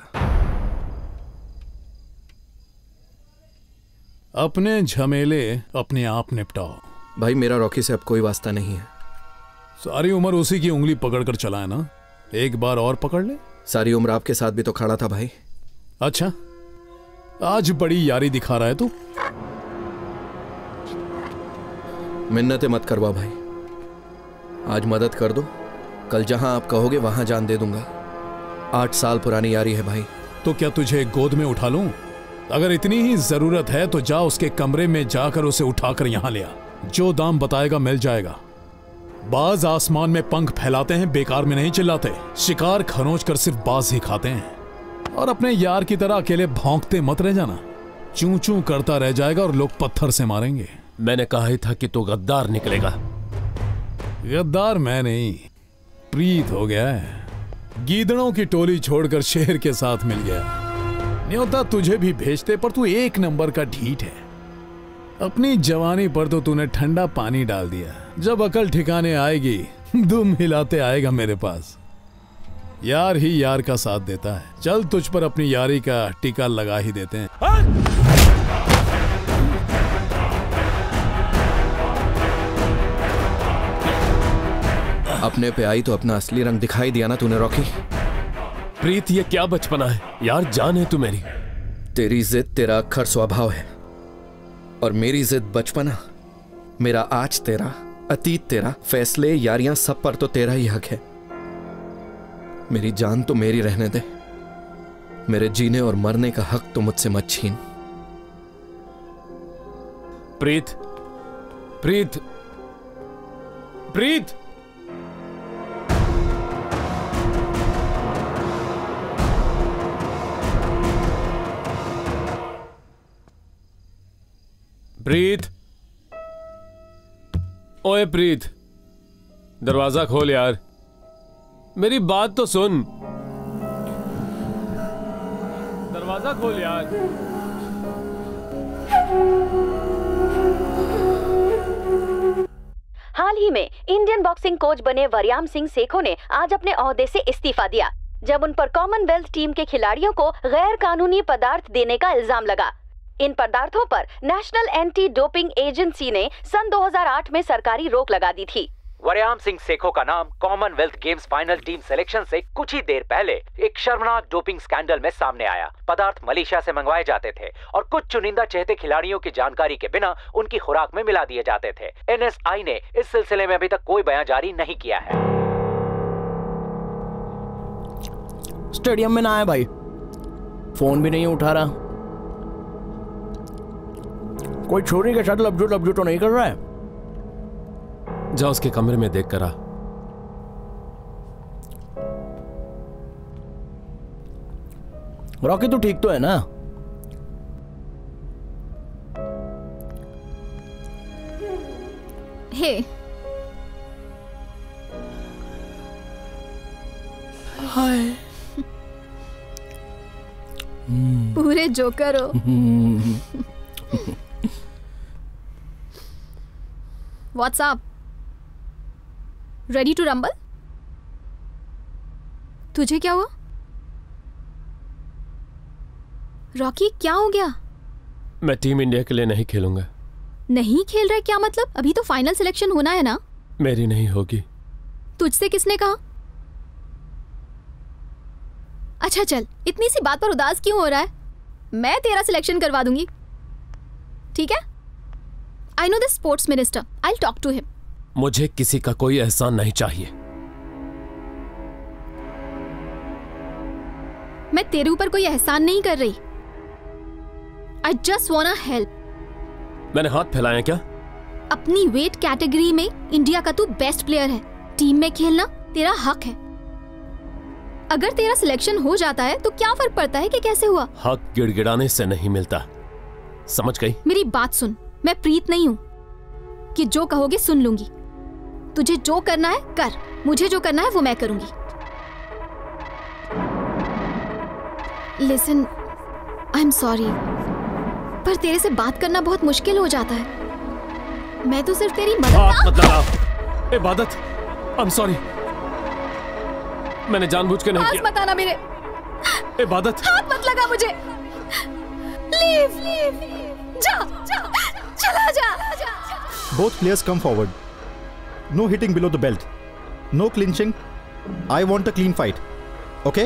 अपने झमेले अपने आप निपटाओ भाई। मेरा रॉकी से अब कोई वास्ता नहीं है। सारी उम्र उसी की उंगली पकड़कर चला है ना, एक बार और पकड़ ले। सारी उम्र आपके साथ भी तो खड़ा था भाई। अच्छा, आज बड़ी यारी दिखा रहा है तू। मिन्नतें मत करवा भाई, आज मदद कर दो, कल जहां आप कहोगे वहां जान दे दूंगा। 8 साल पुरानी यारी है भाई। तो क्या तुझे गोद में उठा लूं? अगर इतनी ही जरूरत है तो जा उसके कमरे में जाकर उसे उठाकर यहां ले आ। जो दाम बताएगा मिल जाएगा। बाज आसमान में पंख फैलाते हैं, बेकार में नहीं चिल्लाते। शिकार खरोंच कर सिर्फ बाज ही खाते हैं। और अपने यार की तरह अकेले भौंकते मत रह जाना, चूं चूं करता रह जाएगा और लोग पत्थर से मारेंगे। मैंने कहा ही था कि तू गद्दार निकलेगा। गद्दार मैं नहीं, प्रीत हो गया है। गीदड़ों की टोली छोड़कर शेर के साथ मिल गया। न्योता तुझे भी भेजते, पर तू एक नंबर का ढीठ है। अपनी जवानी पर तो तूने ठंडा पानी डाल दिया। जब अकल ठिकाने आएगी दुम हिलाते आएगा मेरे पास। यार ही यार का साथ देता है। चल तुझ पर अपनी यारी का टीका लगा ही देते हैं। अपने पे आई तो अपना असली रंग दिखाई दिया ना तूने रॉकी। प्रीत ये क्या बचपना है यार, जान है तू मेरी। तेरी जिद तेरा अक्खर स्वभाव है और मेरी जिद बचपना। मेरा आज तेरा, अतीत तेरा, फैसले यारियां सब पर तो तेरा ही हक है। मेरी जान तो मेरी रहने दे, मेरे जीने और मरने का हक तो मुझसे मत छीन। प्रीत, प्रीत, प्रीत। प्रीत, ओए प्रीत, दरवाजा खोल यार, मेरी बात तो सुन। दरवाजा खोल यार। हाल ही में इंडियन बॉक्सिंग कोच बने वरयाम सिंह सेखो ने आज अपने ओहदे से इस्तीफा दिया, जब उन पर कॉमनवेल्थ टीम के खिलाड़ियों को गैर कानूनी पदार्थ देने का इल्जाम लगा। इन पदार्थों पर नेशनल एंटी डोपिंग एजेंसी ने सन 2008 में सरकारी रोक लगा दी थी। वरयाम सिंह सेखो का नाम Commonwealth Games final team selection से कुछ ही देर पहले एक शर्मनाक डोपिंग स्कैंडल में सामने आया। पदार्थ मलेशिया से मंगवाए जाते थे और कुछ चुनिंदा चहेते खिलाड़ियों की जानकारी के बिना उनकी खुराक में मिला दिए जाते थे। एनएसआई ने इस सिलसिले में अभी तक कोई बयान जारी नहीं किया है। स्टेडियम में ना आया भाई, फोन भी नहीं उठा रहा। कोई छोरी के साथ लबजू तो नहीं कर रहा है? जा उसके कमरे में देख कर आ। रॉकी तू ठीक तो है ना? हे हाय पूरे जोकर हो। What's up? Ready to rumble? तुझे क्या हुआ? रॉकी क्या हो गया? मैं टीम इंडिया के लिए नहीं खेलूंगा। नहीं खेल रहा क्या मतलब? अभी तो फाइनल सिलेक्शन होना है ना। मेरी नहीं होगी। तुझसे किसने कहा? अच्छा चल, इतनी सी बात पर उदास क्यों हो रहा है? मैं तेरा सिलेक्शन करवा दूंगी, ठीक है? I know the sports minister, I will talk to him. मुझे किसी का कोई एहसान नहीं चाहिए। मैं तेरे ऊपर कोई एहसान नहीं कर रही। I just wanna help. मैंने हाथ फैलाया क्या? अपनी वेट कैटेगरी में इंडिया का तू बेस्ट प्लेयर है। टीम में खेलना तेरा हक है। अगर तेरा सिलेक्शन हो जाता है तो क्या फर्क पड़ता है कि कैसे हुआ? हक गिड़गिड़ाने से नहीं मिलता, समझ गई? मेरी बात सुन, मैं प्रीत नहीं हूँ कि जो कहोगे सुन लूंगी। तुझे जो करना है कर, मुझे जो करना है वो मैं करूंगी। लिसन, आई एम सॉरी, पर तेरे से बात करना बहुत मुश्किल हो जाता है। मैं तो सिर्फ तेरी मदद मत लगाओ। इबादत, आई एम सॉरी, मैंने जानबूझ के नहीं किया। मत आना मेरे। इबादत, हाथ मत लगा मुझे। लीव, जा, चला जा। Both players come forward. No hitting below the belt. No clinching. I want a clean fight. Okay?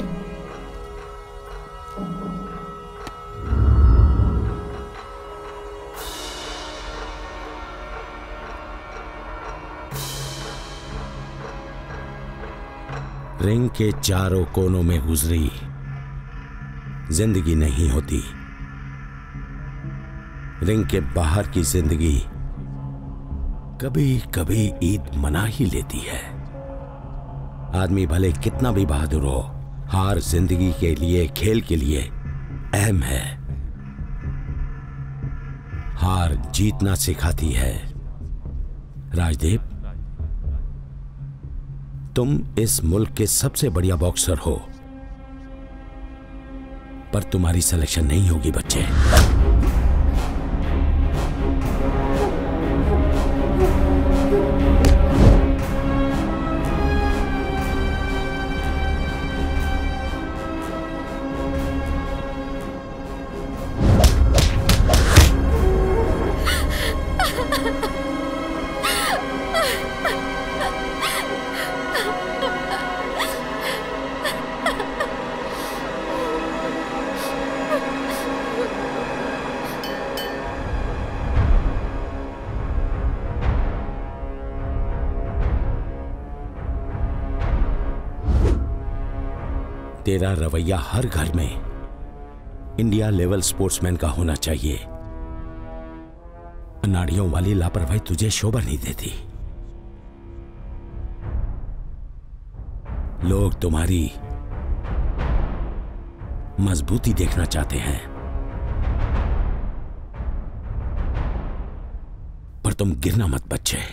Ring के चारों कोनों में गुजरी जिंदगी नहीं होती। रिंग के बाहर की जिंदगी कभी कभी ईद मना ही लेती है। आदमी भले कितना भी बहादुर हो, हार जिंदगी के लिए, खेल के लिए अहम है। हार जीतना सिखाती है। राजदीप, तुम इस मुल्क के सबसे बढ़िया बॉक्सर हो, पर तुम्हारी सिलेक्शन नहीं होगी बच्चे। तेरा रवैया हर घर में इंडिया लेवल स्पोर्ट्समैन का होना चाहिए। अनाड़ियों वाली लापरवाही तुझे शोभा नहीं देती। लोग तुम्हारी मजबूती देखना चाहते हैं, पर तुम गिरना मत बच्चे।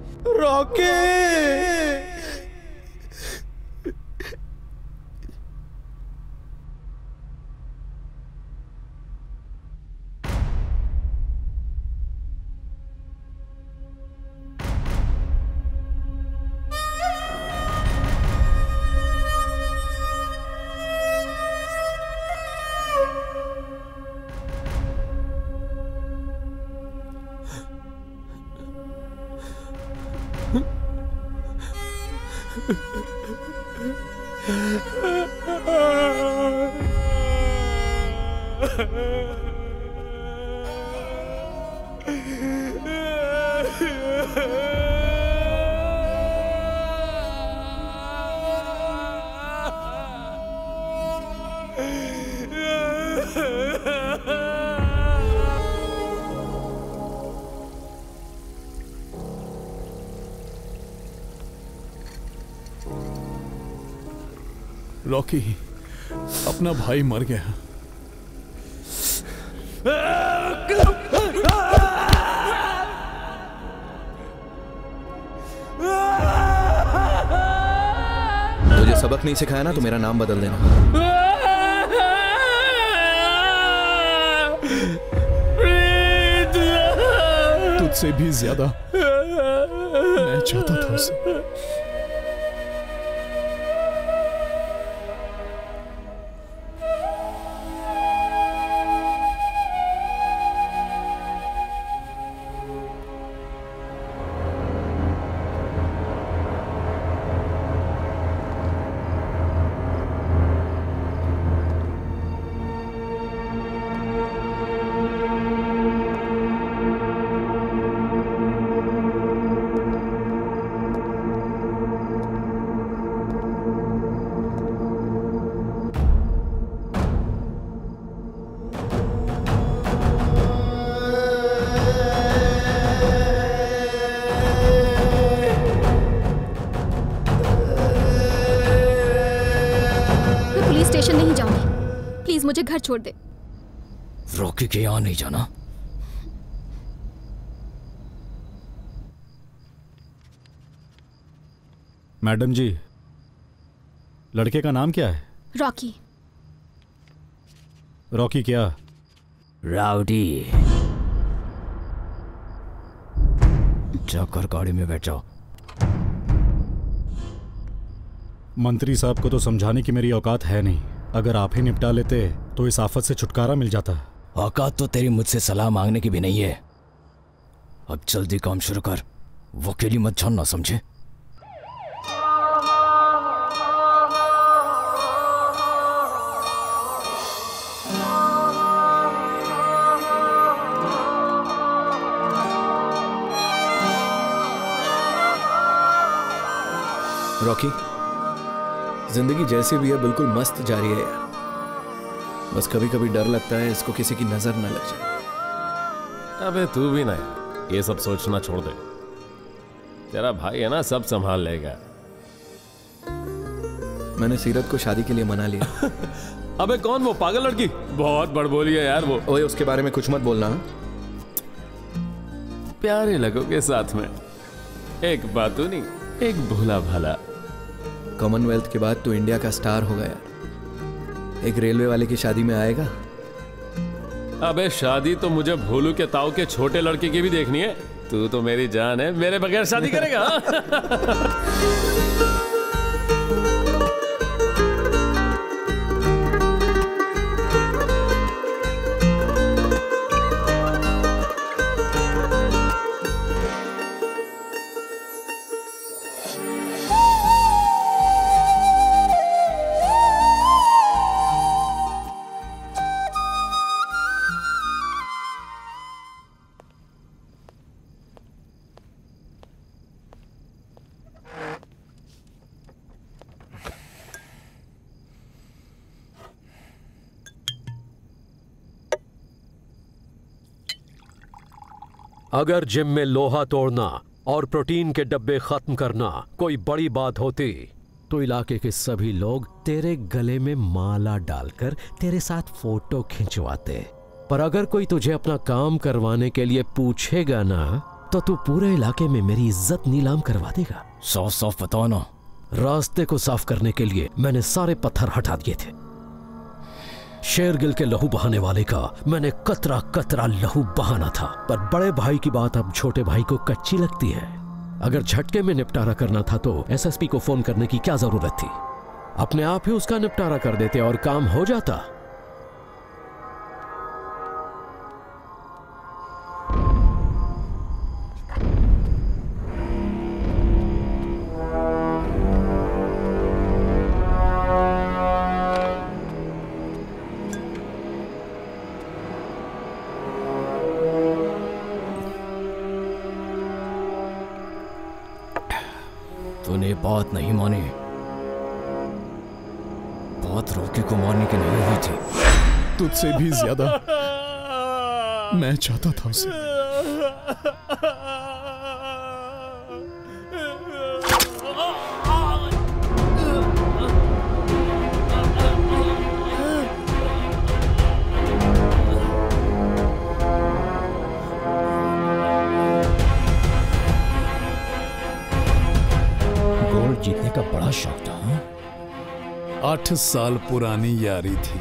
रॉकी, रॉकी, अपना भाई मर गया। तुझे सबक नहीं सिखाया ना तो मेरा नाम बदल देना। तुझसे भी ज्यादा मैं चाहता था उसे। स्टेशन नहीं जाऊंगी, प्लीज मुझे घर छोड़ दे। रॉकी के यहाँ नहीं जाना। मैडम जी, लड़के का नाम क्या है? रॉकी। रॉकी क्या? राउडी। जाकर गाड़ी में बैठ जाओ। मंत्री साहब को तो समझाने की मेरी औकात है नहीं। अगर आप ही निपटा लेते तो इस आफत से छुटकारा मिल जाता। औकात तो तेरी मुझसे सलाह मांगने की भी नहीं है। अब जल्दी काम शुरू कर, वकीली मत जानना, समझे? रॉकी, जिंदगी जैसी भी है बिल्कुल मस्त जा रही है यार। बस कभी कभी डर लगता है इसको किसी की नजर न लग जाए। अबे तू भी ना यार, ये सब सोचना छोड़ दे। तेरा भाई है ना, सब संभाल लेगा। मैंने सीरत को शादी के लिए मना लिया। अबे कौन वो पागल लड़की? बहुत बड़बोली है यार वो। ओए, उसके बारे में कुछ मत बोलना। प्यारे लगोगे साथ में। एक बातू नहीं, एक भोला भाला। कॉमनवेल्थ के बाद तू इंडिया का स्टार हो गया। एक रेलवे वाले की शादी में आएगा? अबे शादी तो मुझे भोलू के ताऊ के छोटे लड़के की भी देखनी है। तू तो मेरी जान है, मेरे बगैर शादी करेगा? अगर जिम में लोहा तोड़ना और प्रोटीन के डब्बे खत्म करना कोई बड़ी बात होती तो इलाके के सभी लोग तेरे गले में माला डालकर तेरे साथ फोटो खिंचवाते। पर अगर कोई तुझे अपना काम करवाने के लिए पूछेगा ना तो तू पूरे इलाके में मेरी इज्जत नीलाम करवा देगा। साफ साफ बताओ ना। रास्ते को साफ करने के लिए मैंने सारे पत्थर हटा दिए थे। शेरगिल के लहू बहाने वाले का मैंने कतरा कतरा लहू बहाना था। पर बड़े भाई की बात अब छोटे भाई को कच्ची लगती है। अगर झटके में निपटारा करना था तो एसएसपी को फोन करने की क्या जरूरत थी? अपने आप ही उसका निपटारा कर देते और काम हो जाता। तूने बात नहीं मानी। बात रॉकी को मारने की नहीं हुई थी। तुझसे भी ज्यादा मैं चाहता था उसे। गोल्ड जीतने का बड़ा शौक था। 8 साल पुरानी यारी थी।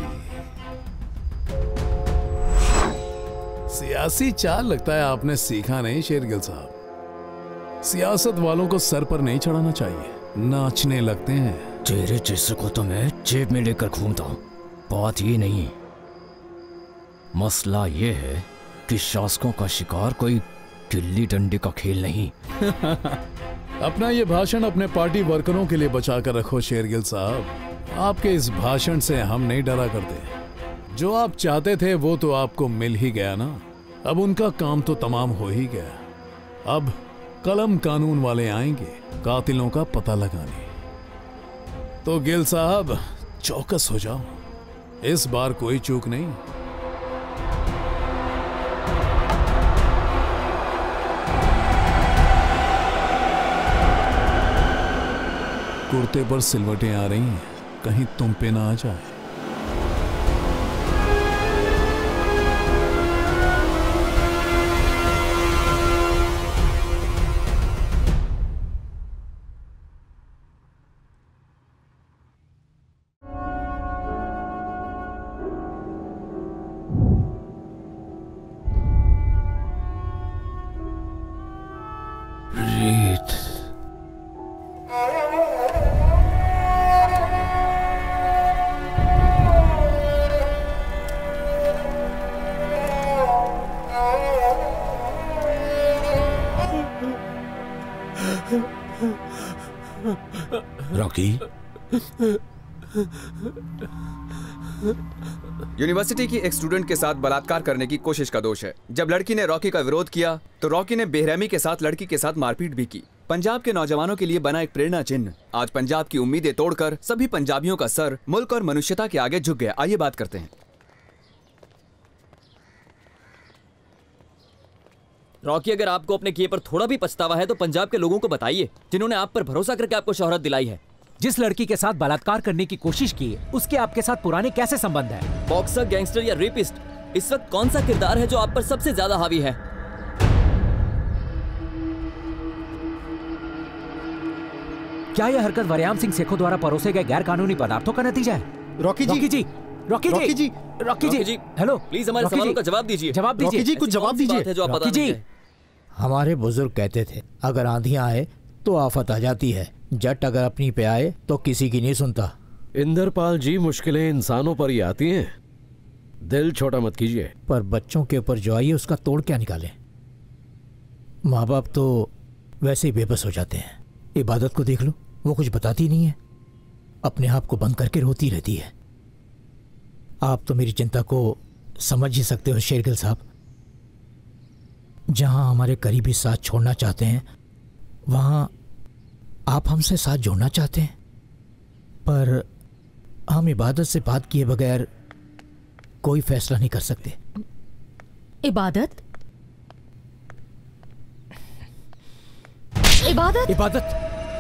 सियासी चाल लगता है आपने सीखा नहीं शेरगिल साहब। सियासत वालों को सर पर नहीं चढ़ाना चाहिए, नाचने लगते हैं। तेरे जैसे को तो मैं जेब में लेकर घूमता हूं। बात ये नहीं, मसला ये है कि शासकों का शिकार कोई गिल्ली डंडे का खेल नहीं। अपना ये भाषण अपने पार्टी वर्करों के लिए बचा कर रखो शेरगिल साहब। आपके इस भाषण से हम नहीं डरा करते। जो आप चाहते थे वो तो आपको मिल ही गया ना। अब उनका काम तो तमाम हो ही गया। अब कलम कानून वाले आएंगे कातिलों का पता लगाने। तो गिल साहब चौकस हो जाओ, इस बार कोई चूक नहीं। कुर्ते पर सिलवटें आ रही हैं, कहीं तुम पे ना आ जाए। रॉकी, यूनिवर्सिटी की एक स्टूडेंट के साथ बलात्कार करने की कोशिश का दोष है। जब लड़की ने रॉकी का विरोध किया तो रॉकी ने बेरहमी के साथ लड़की के साथ मारपीट भी की। पंजाब के नौजवानों के लिए बना एक प्रेरणा चिन्ह आज पंजाब की उम्मीदें तोड़कर सभी पंजाबियों का सर मुल्क और मनुष्यता के आगे झुक गया। आइए बात करते हैं। रॉकी, अगर आपको अपने किए पर थोड़ा भी पछतावा है तो पंजाब के लोगों को बताइए, जिन्होंने आप पर भरोसा करके आपको शोहरत दिलाई है। जिस लड़की के साथ बलात्कार करने की कोशिश की, उसके आपके साथ पुराने कैसे संबंध है? बॉक्सर, गैंगस्टर या रेपिस्ट, इस वक्त कौन सा किरदार है जो आप पर सबसे ज्यादा हावी है? क्या यह हरकत वरयाम सिंह सेखों द्वारा परोसे गए गैर कानूनी पदार्थों का नतीजा है? रॉकी जी, हेलो, प्लीज हमारे सवालों का जवाब दीजिए। रॉकी जी, कुछ जवाब दीजिए। रॉकी जी, हमारे बुजुर्ग कहते थे, अगर आंधियां आए तो आफत आ जाती है, जट अगर अपनी पे आए तो किसी की नहीं सुनता। इंदरपाल जी, मुश्किलें इंसानों पर ही आती हैं, दिल छोटा मत कीजिए। पर बच्चों के ऊपर जो आई है उसका तोड़ क्या निकालें? माँ बाप तो वैसे ही बेबस हो जाते हैं। इबादत को देख लो, वो कुछ बताती नहीं है, अपने आप को बंद करके रोती रहती है। आप तो मेरी चिंता को समझ ही सकते हो शेरगिल साहब। जहां हमारे करीबी साथ छोड़ना चाहते हैं वहां आप हमसे साथ जोड़ना चाहते हैं, पर हम इबादत से बात किए बगैर कोई फैसला नहीं कर सकते। इबादत? इबादत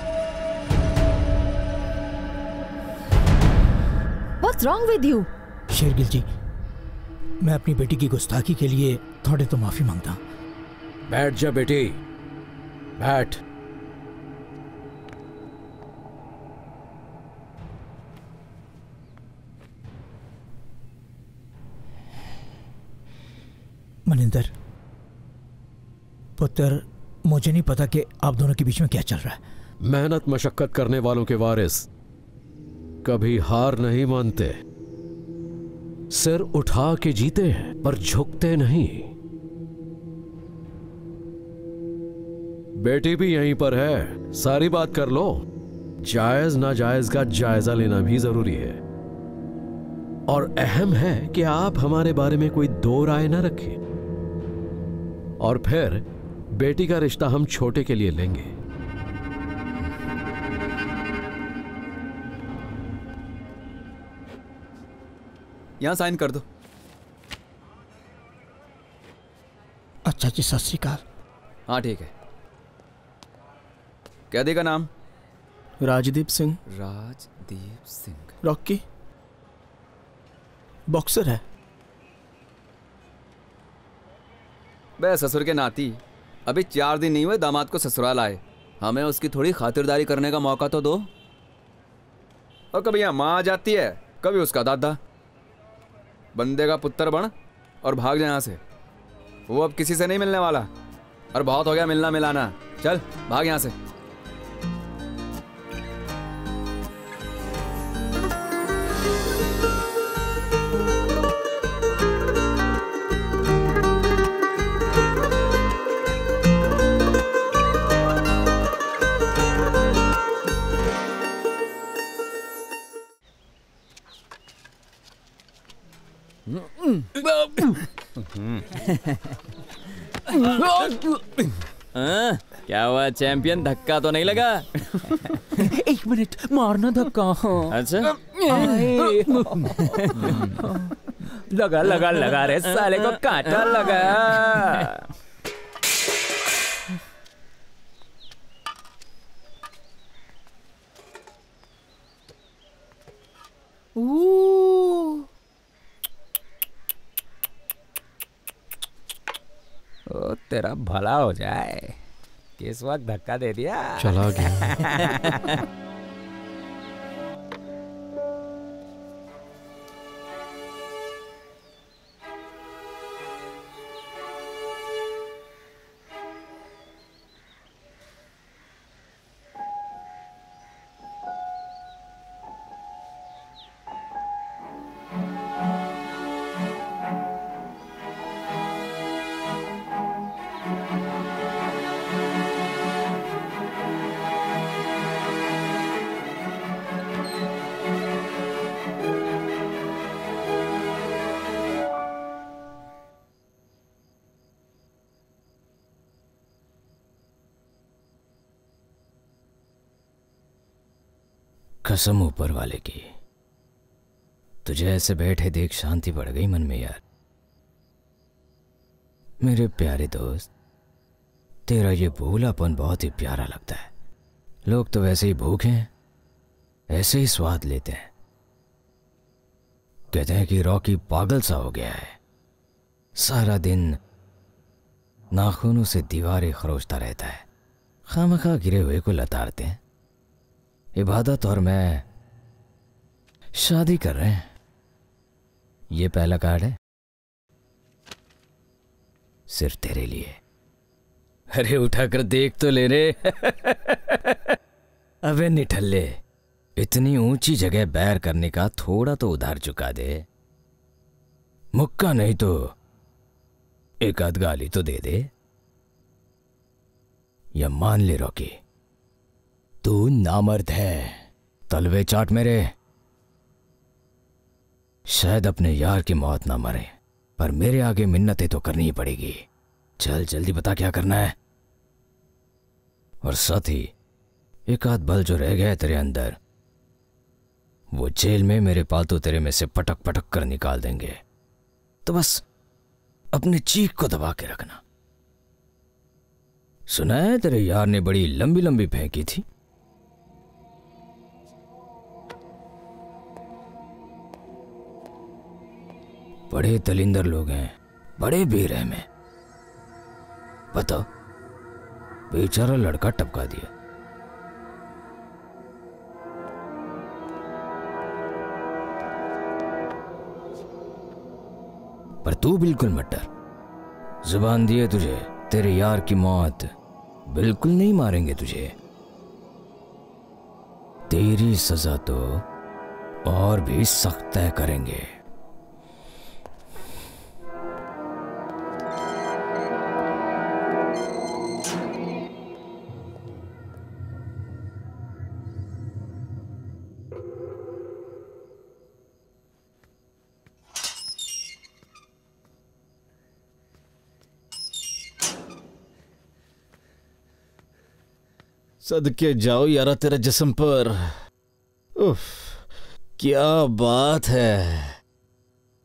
What's wrong with you? Shergill जी, मैं अपनी बेटी की गुस्ताखी के लिए थोड़े तो माफी मांगता हूं। बैठ जा बेटी, बैठ। मनिंदर पुत्र, मुझे नहीं पता कि आप दोनों के बीच में क्या चल रहा है। मेहनत मशक्कत करने वालों के वारिस कभी हार नहीं मानते, सिर उठा के जीते हैं पर झुकते नहीं। बेटी भी यहीं पर है, सारी बात कर लो। जायज नाजायज का जायजा लेना भी जरूरी है, और अहम है कि आप हमारे बारे में कोई दो राय न रखें। और फिर बेटी का रिश्ता हम छोटे के लिए लेंगे। यहाँ साइन कर दो। अच्छा जी, सत श्री अकाल। हाँ ठीक है। क्या देगा नाम? राजदीप सिंह। राजदीप सिंह। रॉकी बॉक्सर है। बे ससुर के नाती, अभी 4 दिन नहीं हुए दामाद को ससुराल आए, हमें उसकी थोड़ी खातिरदारी करने का मौका तो दो। और कभी यहाँ माँ आ जाती है, कभी उसका दादा। बंदे का पुत्र बन और भाग जाए यहाँ से। वो अब किसी से नहीं मिलने वाला। और बहुत हो गया मिलना मिलाना, चल भाग यहाँ से। क्या हुआ चैंपियन, धक्का तो नहीं लगा? 1 मिनट, मारना धक्का। अच्छा लगा लगा लगा रे साले को कांटा लगा। ओ तेरा भला हो जाए, किस वक्त धक्का दे दिया। चला गया। कसम ऊपर वाले की, तुझे ऐसे बैठे देख शांति बढ़ गई मन में यार। मेरे प्यारे दोस्त, तेरा ये भोलापन बहुत ही प्यारा लगता है। लोग तो वैसे ही भूखे हैं, ऐसे ही स्वाद लेते हैं। कहते हैं कि रॉकी पागल सा हो गया है, सारा दिन नाखूनों से दीवारें खरोचता रहता है, खामखा गिरे हुए को लताड़ते हैं। इबादत और मैं शादी कर रहे हैं। ये पहला कार्ड है, सिर्फ तेरे लिए। अरे उठाकर देख तो ले रे। अबे निठल्ले, इतनी ऊंची जगह बैर करने का थोड़ा तो उधार चुका दे। मुक्का नहीं तो एक आध गाली तो दे दे। या मान ले रॉकी, तू नामर्द है। तलवे चाट मेरे। शायद अपने यार की मौत ना मरे, पर मेरे आगे मिन्नतें तो करनी ही पड़ेगी। चल जल्दी बता क्या करना है। और साथ ही एक आध बल जो रह गया है तेरे अंदर, वो जेल में मेरे पालतू तेरे में से पटक पटक कर निकाल देंगे। तो बस अपने चीख को दबा के रखना। सुना है तेरे यार ने बड़ी लंबी लंबी फेंकी थी। बड़े दलिंदर लोग हैं, बड़े बेरहम हैं। बताओ, बेचारा लड़का टपका दिया। पर तू बिल्कुल मत डर। जुबान दिए तुझे, तेरे यार की मौत बिल्कुल नहीं मारेंगे तुझे। तेरी सजा तो और भी सख्त तय करेंगे। सदके जाओ यारा तेरे जिस्म पर। उफ, क्या बात है।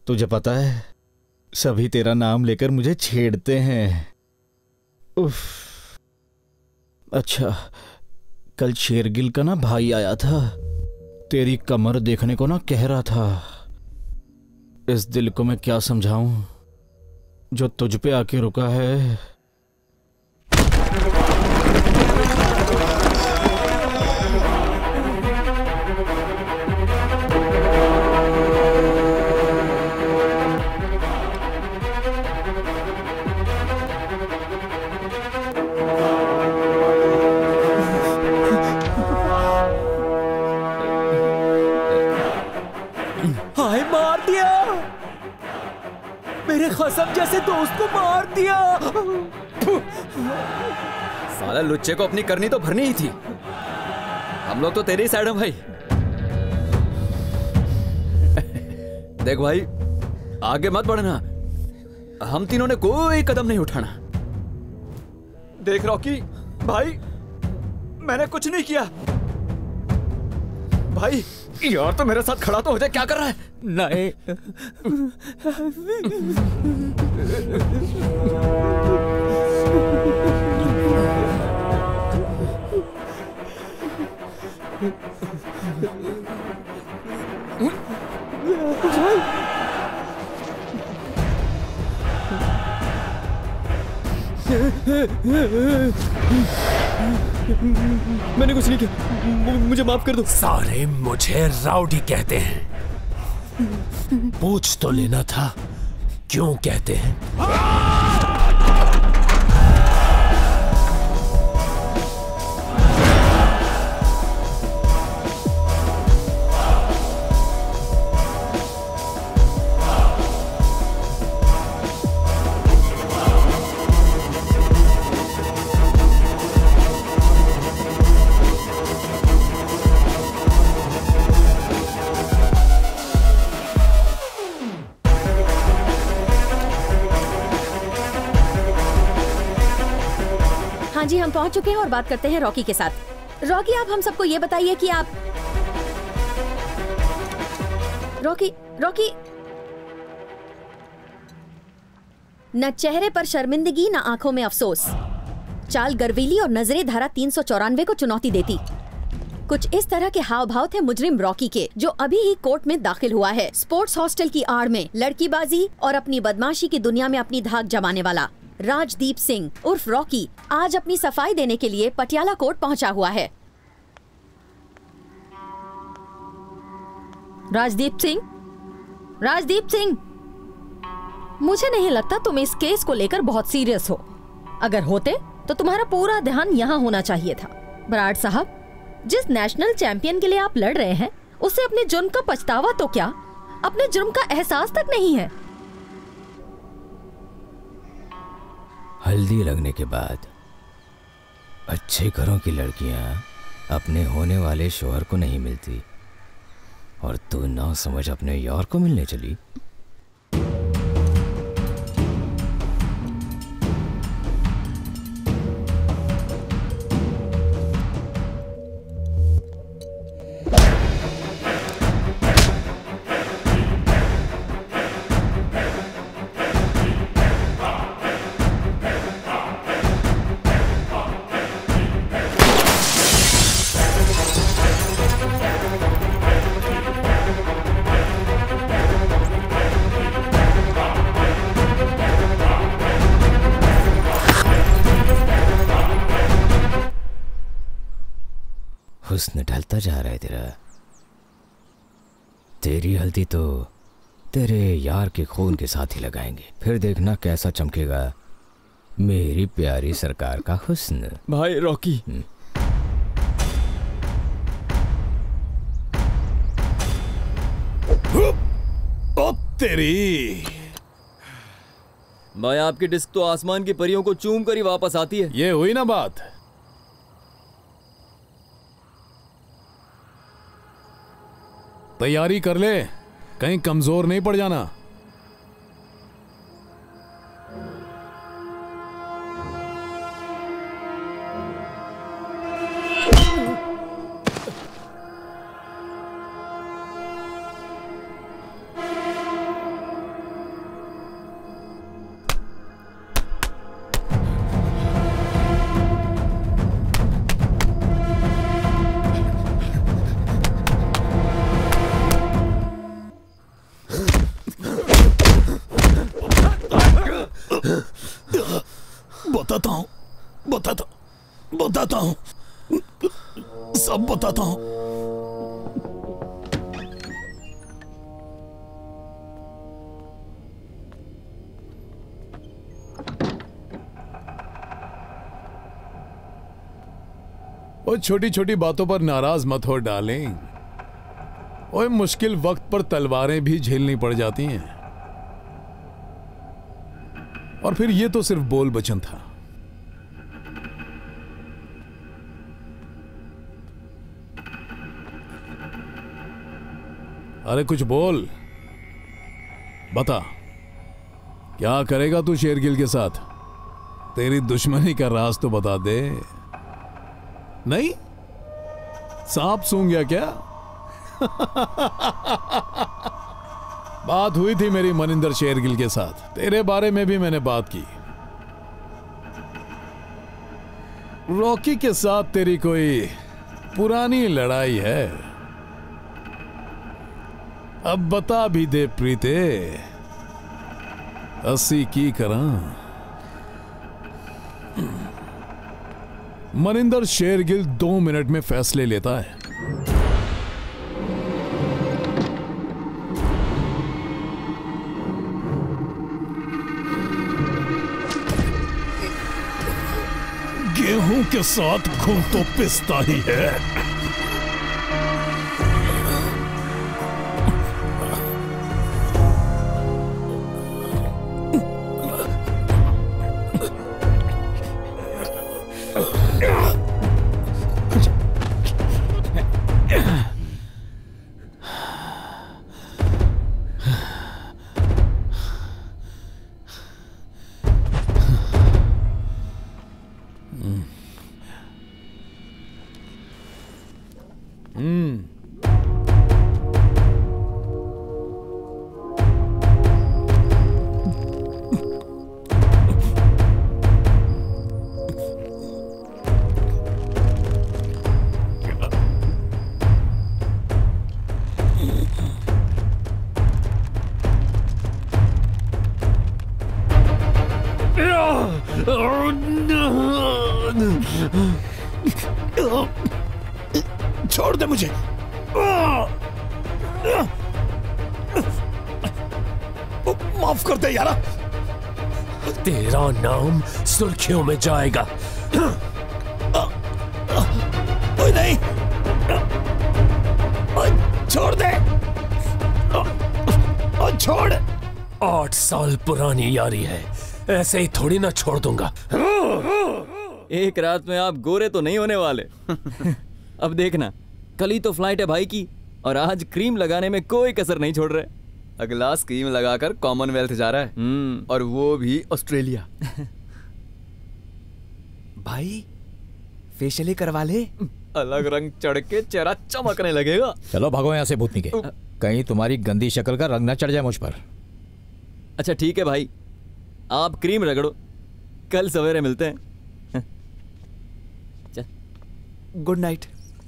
तुझे पता है सभी तेरा नाम लेकर मुझे छेड़ते हैं। उफ। अच्छा, कल शेरगिल का ना भाई आया था, तेरी कमर देखने को ना कह रहा था। इस दिल को मैं क्या समझाऊं जो तुझ पे आके रुका है। हाय, मार दिया मेरे खसम जैसे दोस्त को, मार दिया। साला लुच्चे को अपनी करनी तो भरनी ही थी। हम लोग तो तेरे ही साइड हैं भाई। देख भाई, आगे मत बढ़ना, हम तीनों ने कोई कदम नहीं उठाना। देख रॉकी भाई, मैंने कुछ नहीं किया। भाई यार तो मेरे साथ खड़ा तो हो जाए, क्या कर रहा है? नहीं। मैंने कुछ नहीं किया, मुझे माफ कर दो। सारे मुझे राउडी कहते हैं, पूछ तो लेना था क्यों कहते हैं। जी हम पहुंच चुके हैं और बात करते हैं रॉकी के साथ। रॉकी, आप हम सबको ये बताइए कि आप रॉकी न चेहरे पर शर्मिंदगी न आंखों में अफसोस, चाल गर्वीली और नजरें धारा 394 को चुनौती देती। कुछ इस तरह के हाव भाव थे मुजरिम रॉकी के, जो अभी ही कोर्ट में दाखिल हुआ है। स्पोर्ट्स हॉस्टल की आड़ में लड़कीबाजी और अपनी बदमाशी की दुनिया में अपनी धाक जमाने वाला राजदीप सिंह उर्फ रॉकी आज अपनी सफाई देने के लिए पटियाला कोर्ट पहुंचा हुआ है। राजदीप सिंह, मुझे नहीं लगता तुम इस केस को लेकर बहुत सीरियस हो। अगर होते तो तुम्हारा पूरा ध्यान यहाँ होना चाहिए था। बराड़ साहब, जिस नेशनल चैंपियन के लिए आप लड़ रहे हैं, उसे अपने जुर्म का पछतावा तो क्या, अपने जुर्म का एहसास तक नहीं है। हल्दी लगने के बाद अच्छे घरों की लड़कियां अपने होने वाले शौहर को नहीं मिलती, और तू ना समझ अपने यार को मिलने चली। हुस्न ढलता जा रहा है तेरा। तेरी हल्दी तो तेरे यार के खून के साथ ही लगाएंगे, फिर देखना कैसा चमकेगा मेरी प्यारी सरकार का हुस्न। भाई रॉकी, ओ तेरी, भाई आपकी डिस्क तो आसमान की परियों को चूम कर ही वापस आती है। ये हुई ना बात। तैयारी कर ले, कहीं कमजोर नहीं पड़ जाना। अब बताता हूं। और छोटी छोटी बातों पर नाराज मत हो डार्लिंग। और मुश्किल वक्त पर तलवारें भी झेलनी पड़ जाती हैं। और फिर ये तो सिर्फ बोल बचन था। अरे कुछ बोल, बता क्या करेगा तू शेरगिल के साथ? तेरी दुश्मनी का राज तो बता दे। नहीं, सांप सूंघ गया क्या? बात हुई थी मेरी मनिंदर शेरगिल के साथ, तेरे बारे में भी मैंने बात की। रॉकी के साथ तेरी कोई पुरानी लड़ाई है? अब बता भी दे प्रीते, अस्सी की करा। मनिंदर शेरगिल 2 मिनट में फैसले लेता है। गेहूं के साथ घुल तो पिसता ही है। छोड़ दे मुझे। माफ कर दे यारा। तेरा नाम सुर्खियों में जाएगा। नहीं, छोड़ दे, छोड़। 8 साल पुरानी यारी है, ऐसे ही थोड़ी ना छोड़ दूंगा। एक रात में आप गोरे तो नहीं होने वाले। अब देखना, कल ही तो फ्लाइट है भाई की, और आज क्रीम लगाने में कोई कसर नहीं छोड़ रहे। अगला स्कीम लगाकर कॉमनवेल्थ जा रहा है, और वो भी ऑस्ट्रेलिया। भाई फेशियल करवा ले, अलग रंग चढ़ के चेहरा चमकने लगेगा। चलो भागो यहाँ से भूतनी के, कहीं तुम्हारी गंदी शक्ल का रंग ना चढ़ जाए मुझ पर। अच्छा ठीक है भाई, आप क्रीम रगड़ो, कल सवेरे मिलते हैं। Good night.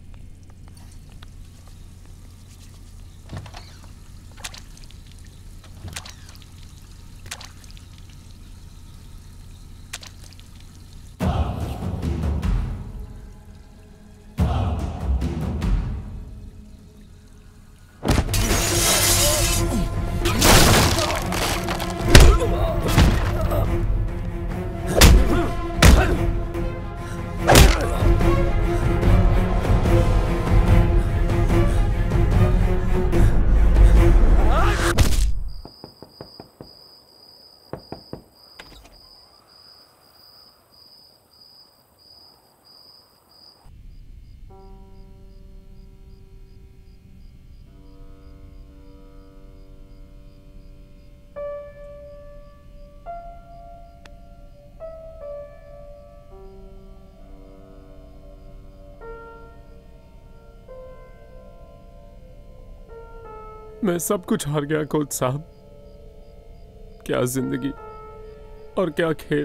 मैं सब कुछ हार गया कोच साहब। क्या जिंदगी और क्या खेल।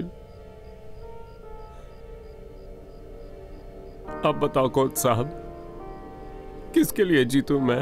अब बताओ कोच साहब, किसके लिए जीतूं मैं?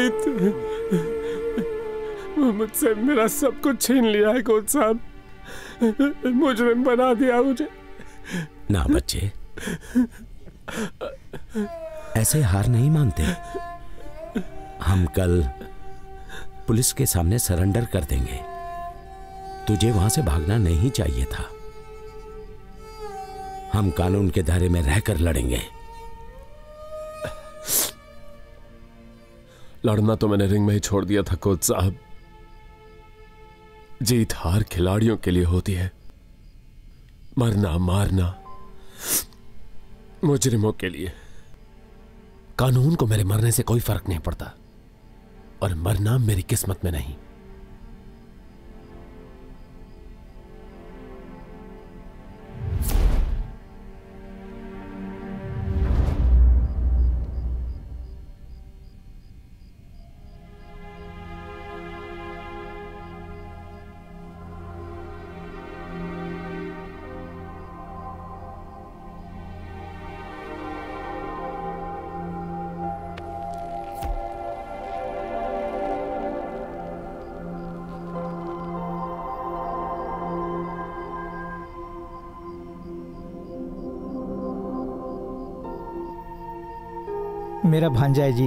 बलजीत, मुझसे मेरा सब कुछ छीन लिया है कोच साहब, मुजरिम बना दिया मुझे। ना बच्चे, ऐसे हार नहीं मानते। हम कल पुलिस के सामने सरेंडर कर देंगे। तुझे वहां से भागना नहीं चाहिए था। हम कानून के दायरे में रहकर लड़ेंगे। लड़ना तो मैंने रिंग में ही छोड़ दिया था कोच साहब। जीत हार खिलाड़ियों के लिए होती है, मरना मारना मुजरिमों के लिए। कानून को मेरे मरने से कोई फर्क नहीं पड़ता, और मरना मेरी किस्मत में नहीं। मेरा भांजा है जी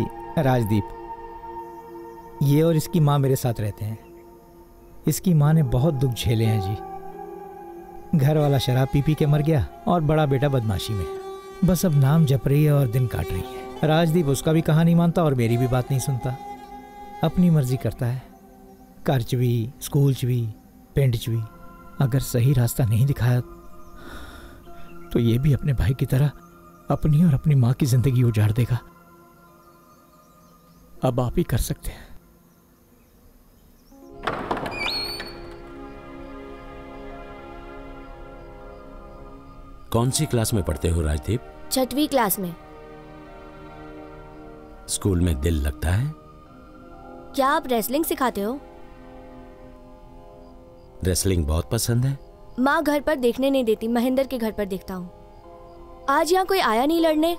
राजदीप। ये और इसकी माँ मेरे साथ रहते हैं। इसकी माँ ने बहुत दुख झेले हैं जी। घर वाला शराब पी पी के मर गया और बड़ा बेटा बदमाशी में। बस अब नाम जप रही है और दिन काट रही है। राजदीप उसका भी कहा नहीं मानता और मेरी भी बात नहीं सुनता। अपनी मर्जी करता है। घर च भी, स्कूल च भी, पिंड च भी। अगर सही रास्ता नहीं दिखाया तो ये भी अपने भाई की तरह अपनी और अपनी माँ की जिंदगी उजाड़ देगा। अब आप ही कर सकते हैं। कौन सी क्लास में पढ़ते हो राजदीप? 6वीं क्लास में। स्कूल में दिल लगता है? क्या आप रेसलिंग सिखाते हो? रेसलिंग बहुत पसंद है। माँ घर पर देखने नहीं देती, महेंद्र के घर पर देखता हूँ। आज यहाँ कोई आया नहीं लड़ने?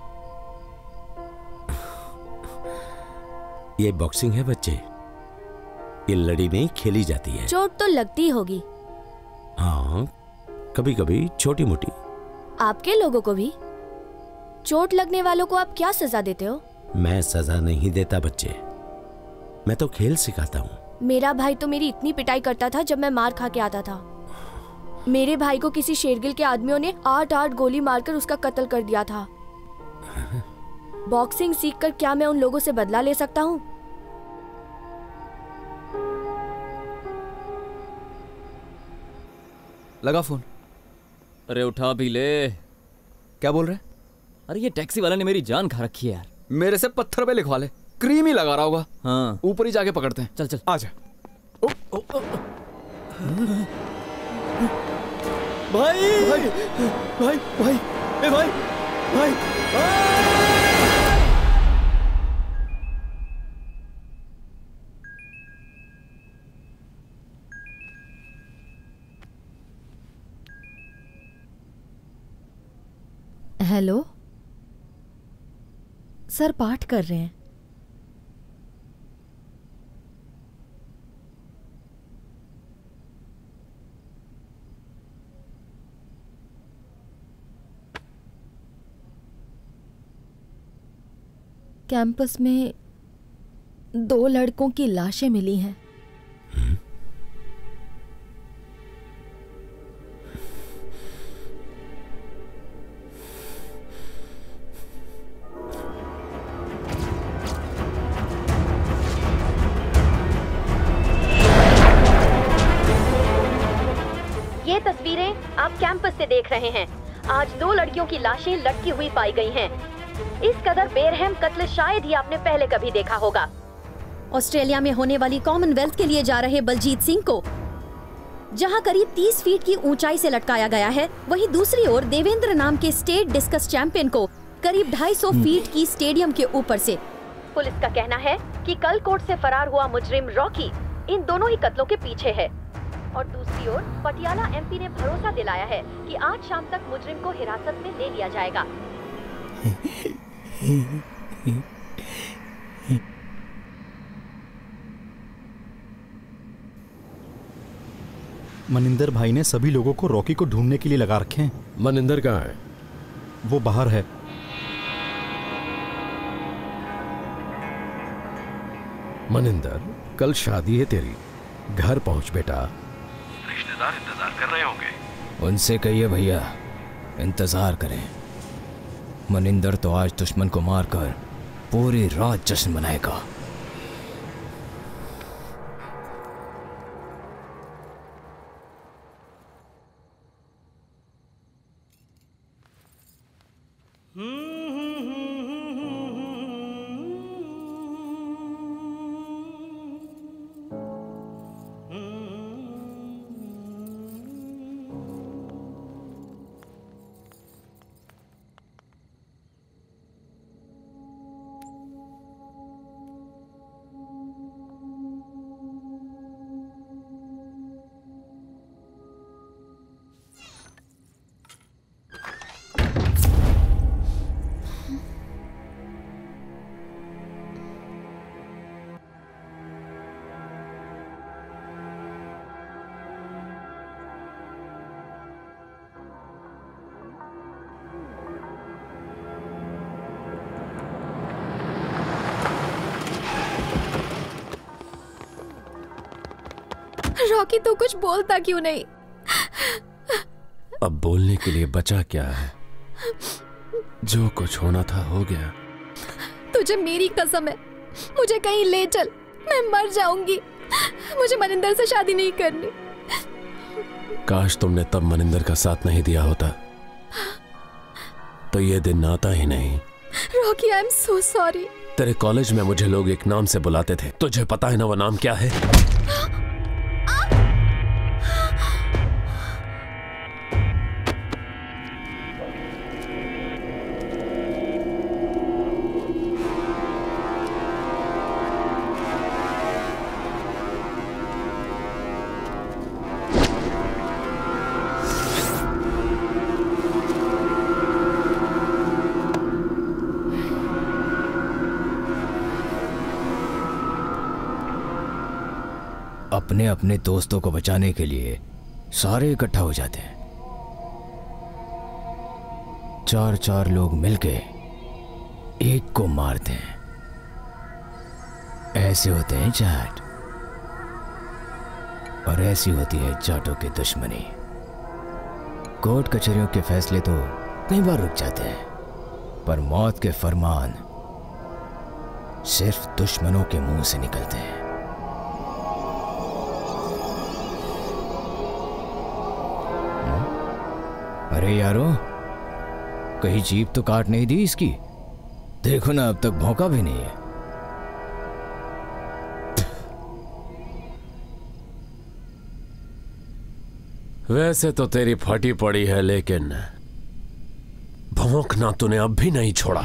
ये बॉक्सिंग है बच्चे, ये लड़ी नहीं खेली जाती है। चोट तो लगती होगी। हाँ, कभी कभी छोटी मोटी। आपके लोगों को भी? चोट लगने वालों को आप क्या सजा देते हो? मैं सजा नहीं देता बच्चे, मैं तो खेल सिखाता हूँ। मेरा भाई तो मेरी इतनी पिटाई करता था जब मैं मार खा के आता था। मेरे भाई को किसी शेरगिल के आदमियों ने 8-8 गोली मारकर उसका कत्ल कर दिया था। बॉक्सिंग सीखकर क्या मैं उन लोगों से बदला ले सकता हूँ? लगा फोन। अरे उठा भी ले। क्या बोल रहे? अरे ये टैक्सी वाला ने मेरी जान खा रखी है यार। मेरे से पत्थर पे लिखवा ले, क्रीम ही लगा रहा होगा। हाँ, ऊपर ही जाके पकड़ते हैं। चल चल आजा। भाई भाई भाई भाई ए भाई भाई हेलो सर, पाठ कर रहे हैं। कैंपस में 2 लड़कों की लाशें मिली हैं। ये तस्वीरें आप कैंपस से देख रहे हैं। आज 2 लड़कियों की लाशें लटकी हुई पाई गई हैं। इस कदर बेरहम कत्ल शायद ही आपने पहले कभी देखा होगा। ऑस्ट्रेलिया में होने वाली कॉमनवेल्थ के लिए जा रहे बलजीत सिंह को जहां करीब 30 फीट की ऊंचाई से लटकाया गया है, वहीं दूसरी ओर देवेंद्र नाम के स्टेट डिस्कस चैंपियन को करीब 250 फीट की स्टेडियम के ऊपर से। पुलिस का कहना है कि कल कोर्ट से फरार हुआ मुजरिम रॉकी इन दोनों ही कत्लों के पीछे है। और दूसरी ओर पटियाला एमपी ने भरोसा दिलाया है कि आज शाम तक मुजरिम को हिरासत में ले लिया जाएगा। मनिंदर भाई ने सभी लोगों को रॉकी को ढूंढने के लिए लगा रखे हैं। मनिंदर कहाँ है? वो बाहर है। मनिंदर, कल शादी है तेरी, घर पहुंच बेटा। रिश्तेदार इंतजार कर रहे होंगे। उनसे कहिए भैया इंतजार करें। मनिंदर तो आज दुश्मन को मारकर पूरी रात जश्न मनाएगा। रॉकी तो कुछ बोलता क्यों नहीं? अब बोलने के लिए बचा क्या है? जो कुछ होना था हो गया। तुझे मेरी कसम है, मुझे कहीं ले चल, मैं मर जाऊंगी। मुझे मनिंदर से शादी नहीं करनी। काश तुमने तब मनिंदर का साथ नहीं दिया होता तो ये दिन आता ही नहीं। Rocky, I am so sorry. तेरे कॉलेज में मुझे लोग एक नाम से बुलाते थे, तुझे पता है ना वो नाम क्या है? अपने अपने दोस्तों को बचाने के लिए सारे इकट्ठा हो जाते हैं। 4-4 लोग मिलके एक को मारते हैं। ऐसे होते हैं जाट, और ऐसी होती है जाटों की दुश्मनी। कोर्ट कचहरियों के फैसले तो कई बार रुक जाते हैं, पर मौत के फरमान सिर्फ दुश्मनों के मुंह से निकलते हैं। अरे यारो, कहीं जीभ तो काट नहीं दी इसकी? देखो ना, अब तक भौंका भी नहीं है। वैसे तो तेरी फटी पड़ी है, लेकिन भौंकना तूने अब भी नहीं छोड़ा।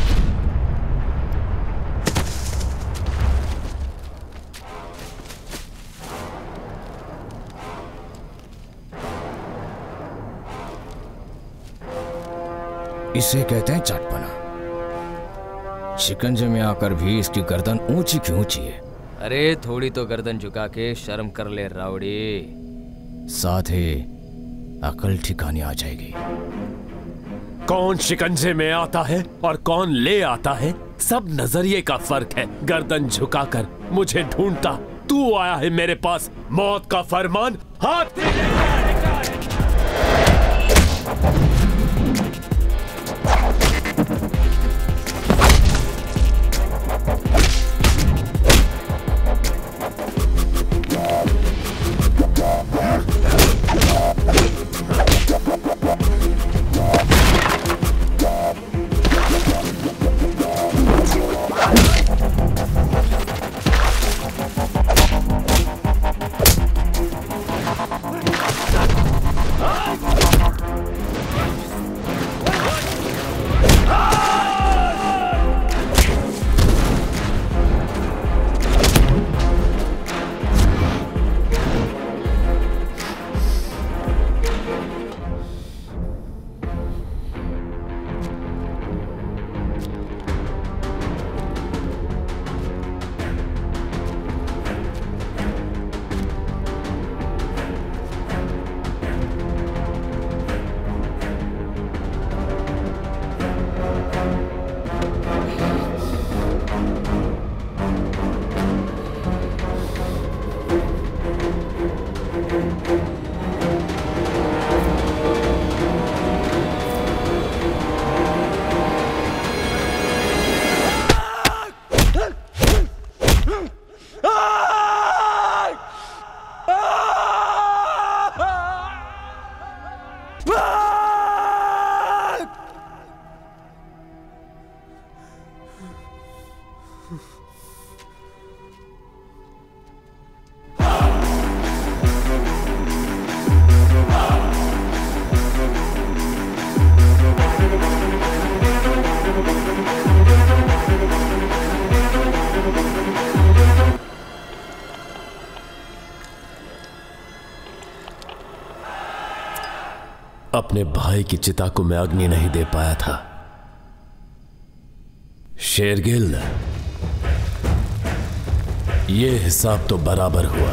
इसे कहते हैं चटपना। शिकंजे में आकर भी इसकी गर्दन ऊंची की ऊंची है। अरे थोड़ी तो गर्दन झुका के शर्म कर ले रावड़ी, साथ ही अकल ठिकाने आ जाएगी। कौन शिकंजे में आता है और कौन ले आता है, सब नजरिए का फर्क है। गर्दन झुकाकर मुझे ढूंढता तू आया है मेरे पास, मौत का फरमान हाथ में अपने भाई की चिता को मैं अग्नि नहीं दे पाया था। शेरगिल, ये हिसाब तो बराबर हुआ।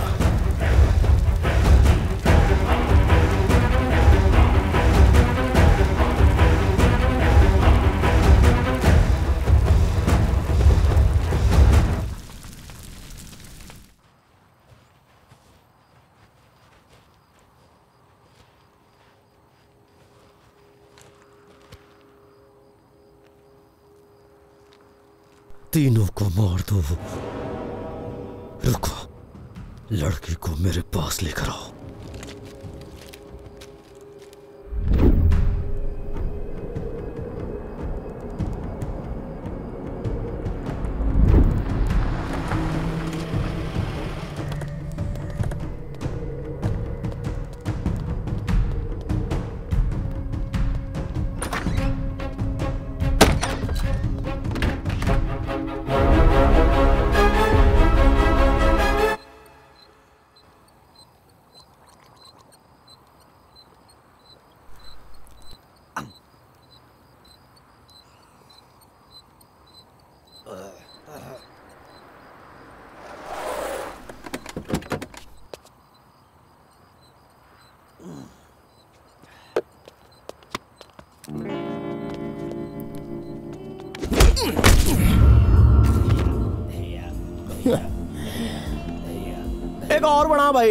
तीनों को मार दो। रुको, लड़की को मेरे पास लेकर आओ। एक और बना भाई।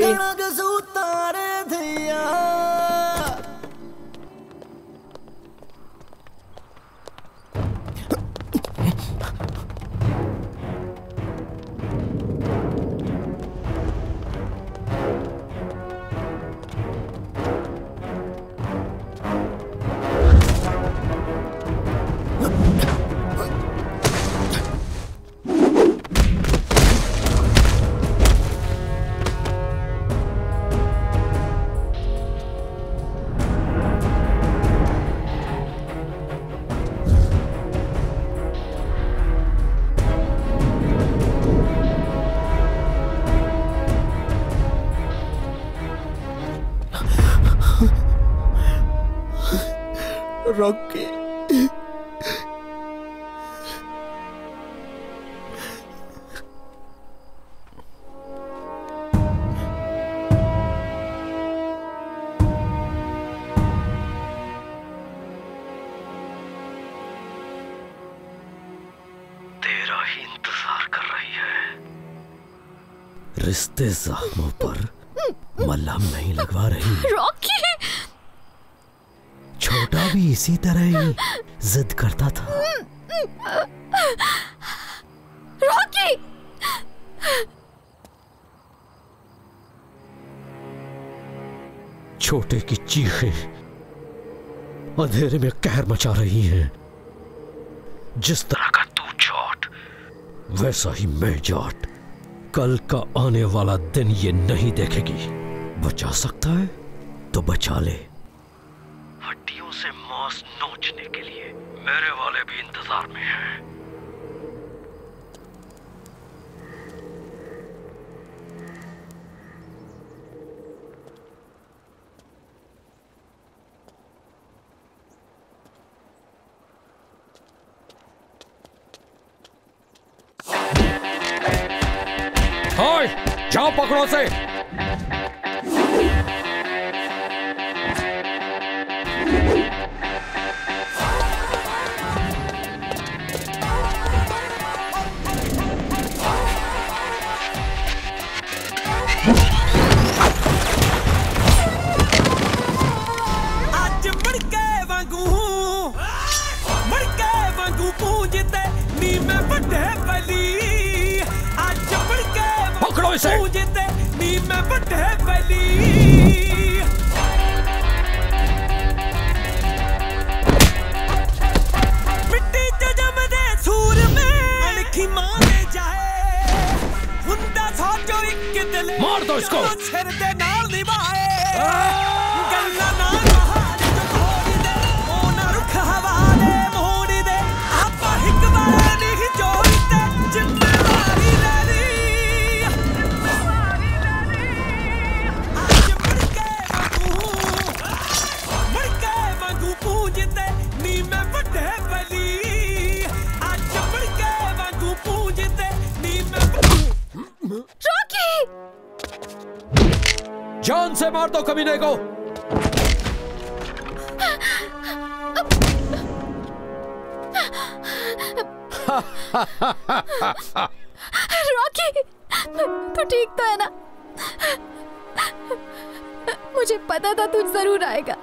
रॉकी, तेरा ही इंतजार कर रही है। रिश्ते जख्मों पर मलहम नहीं लगवा रही। रॉकी! छोटा भी इसी तरह ही जिद करता था। रॉकी! छोटे की चीखें अंधेरे में कहर मचा रही हैं। जिस तरह का तू जाट, वैसा ही मैं जाट। कल का आने वाला दिन ये नहीं देखेगी। बचा सकता है तो बचा ले। हड्डियों से मांस नोचने के लिए मेरे वाले भी इंतजार में हैं। हाय, जाओ पकड़ो से। आज मड़के वांगू पूंजते नी मैं बड़े बली। आज मड़के से। मार दो इसको। जान से मार दो कमीने को। रॉकी, तू ठीक तो है ना? मुझे पता था तू जरूर आएगा।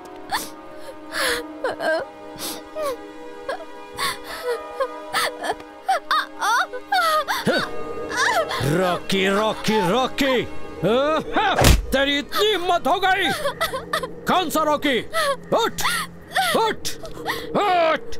रॉकी रॉकी रॉकी, तेरी इतनी हिम्मत हो गई? कौन सा रॉकी? उठ उठ उठ।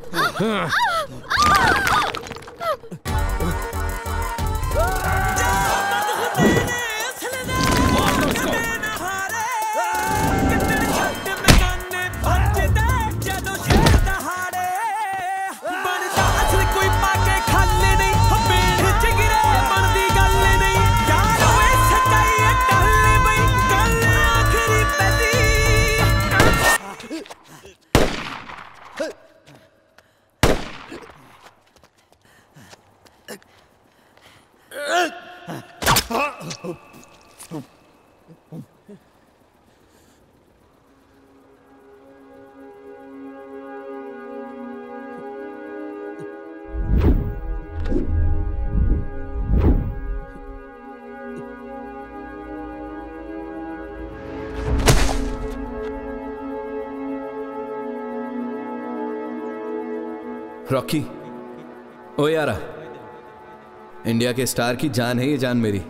रॉकी, ओ यारा, इंडिया के स्टार की जान है ये जान मेरी,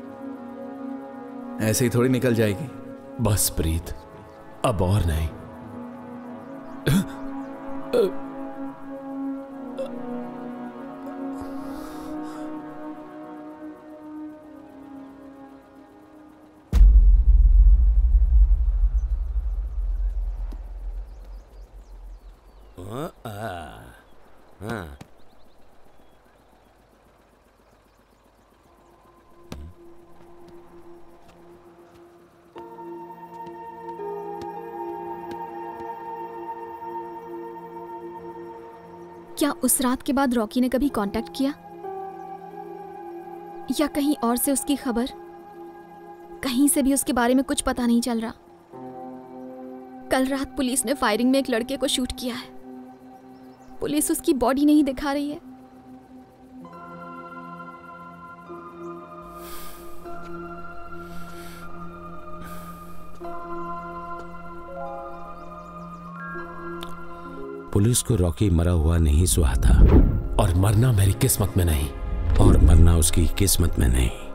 ऐसे ही थोड़ी निकल जाएगी। बस प्रीत, अब और नहीं। क्या उस रात के बाद रॉकी ने कभी कांटेक्ट किया, या कहीं और से उसकी खबर? कहीं से भी उसके बारे में कुछ पता नहीं चल रहा। कल रात पुलिस ने फायरिंग में एक लड़के को शूट किया है। पुलिस उसकी बॉडी नहीं दिखा रही है। पुलिस को रॉकी मरा हुआ नहीं सुहा था, और मरना मेरी किस्मत में नहीं, और मरना उसकी किस्मत में नहीं।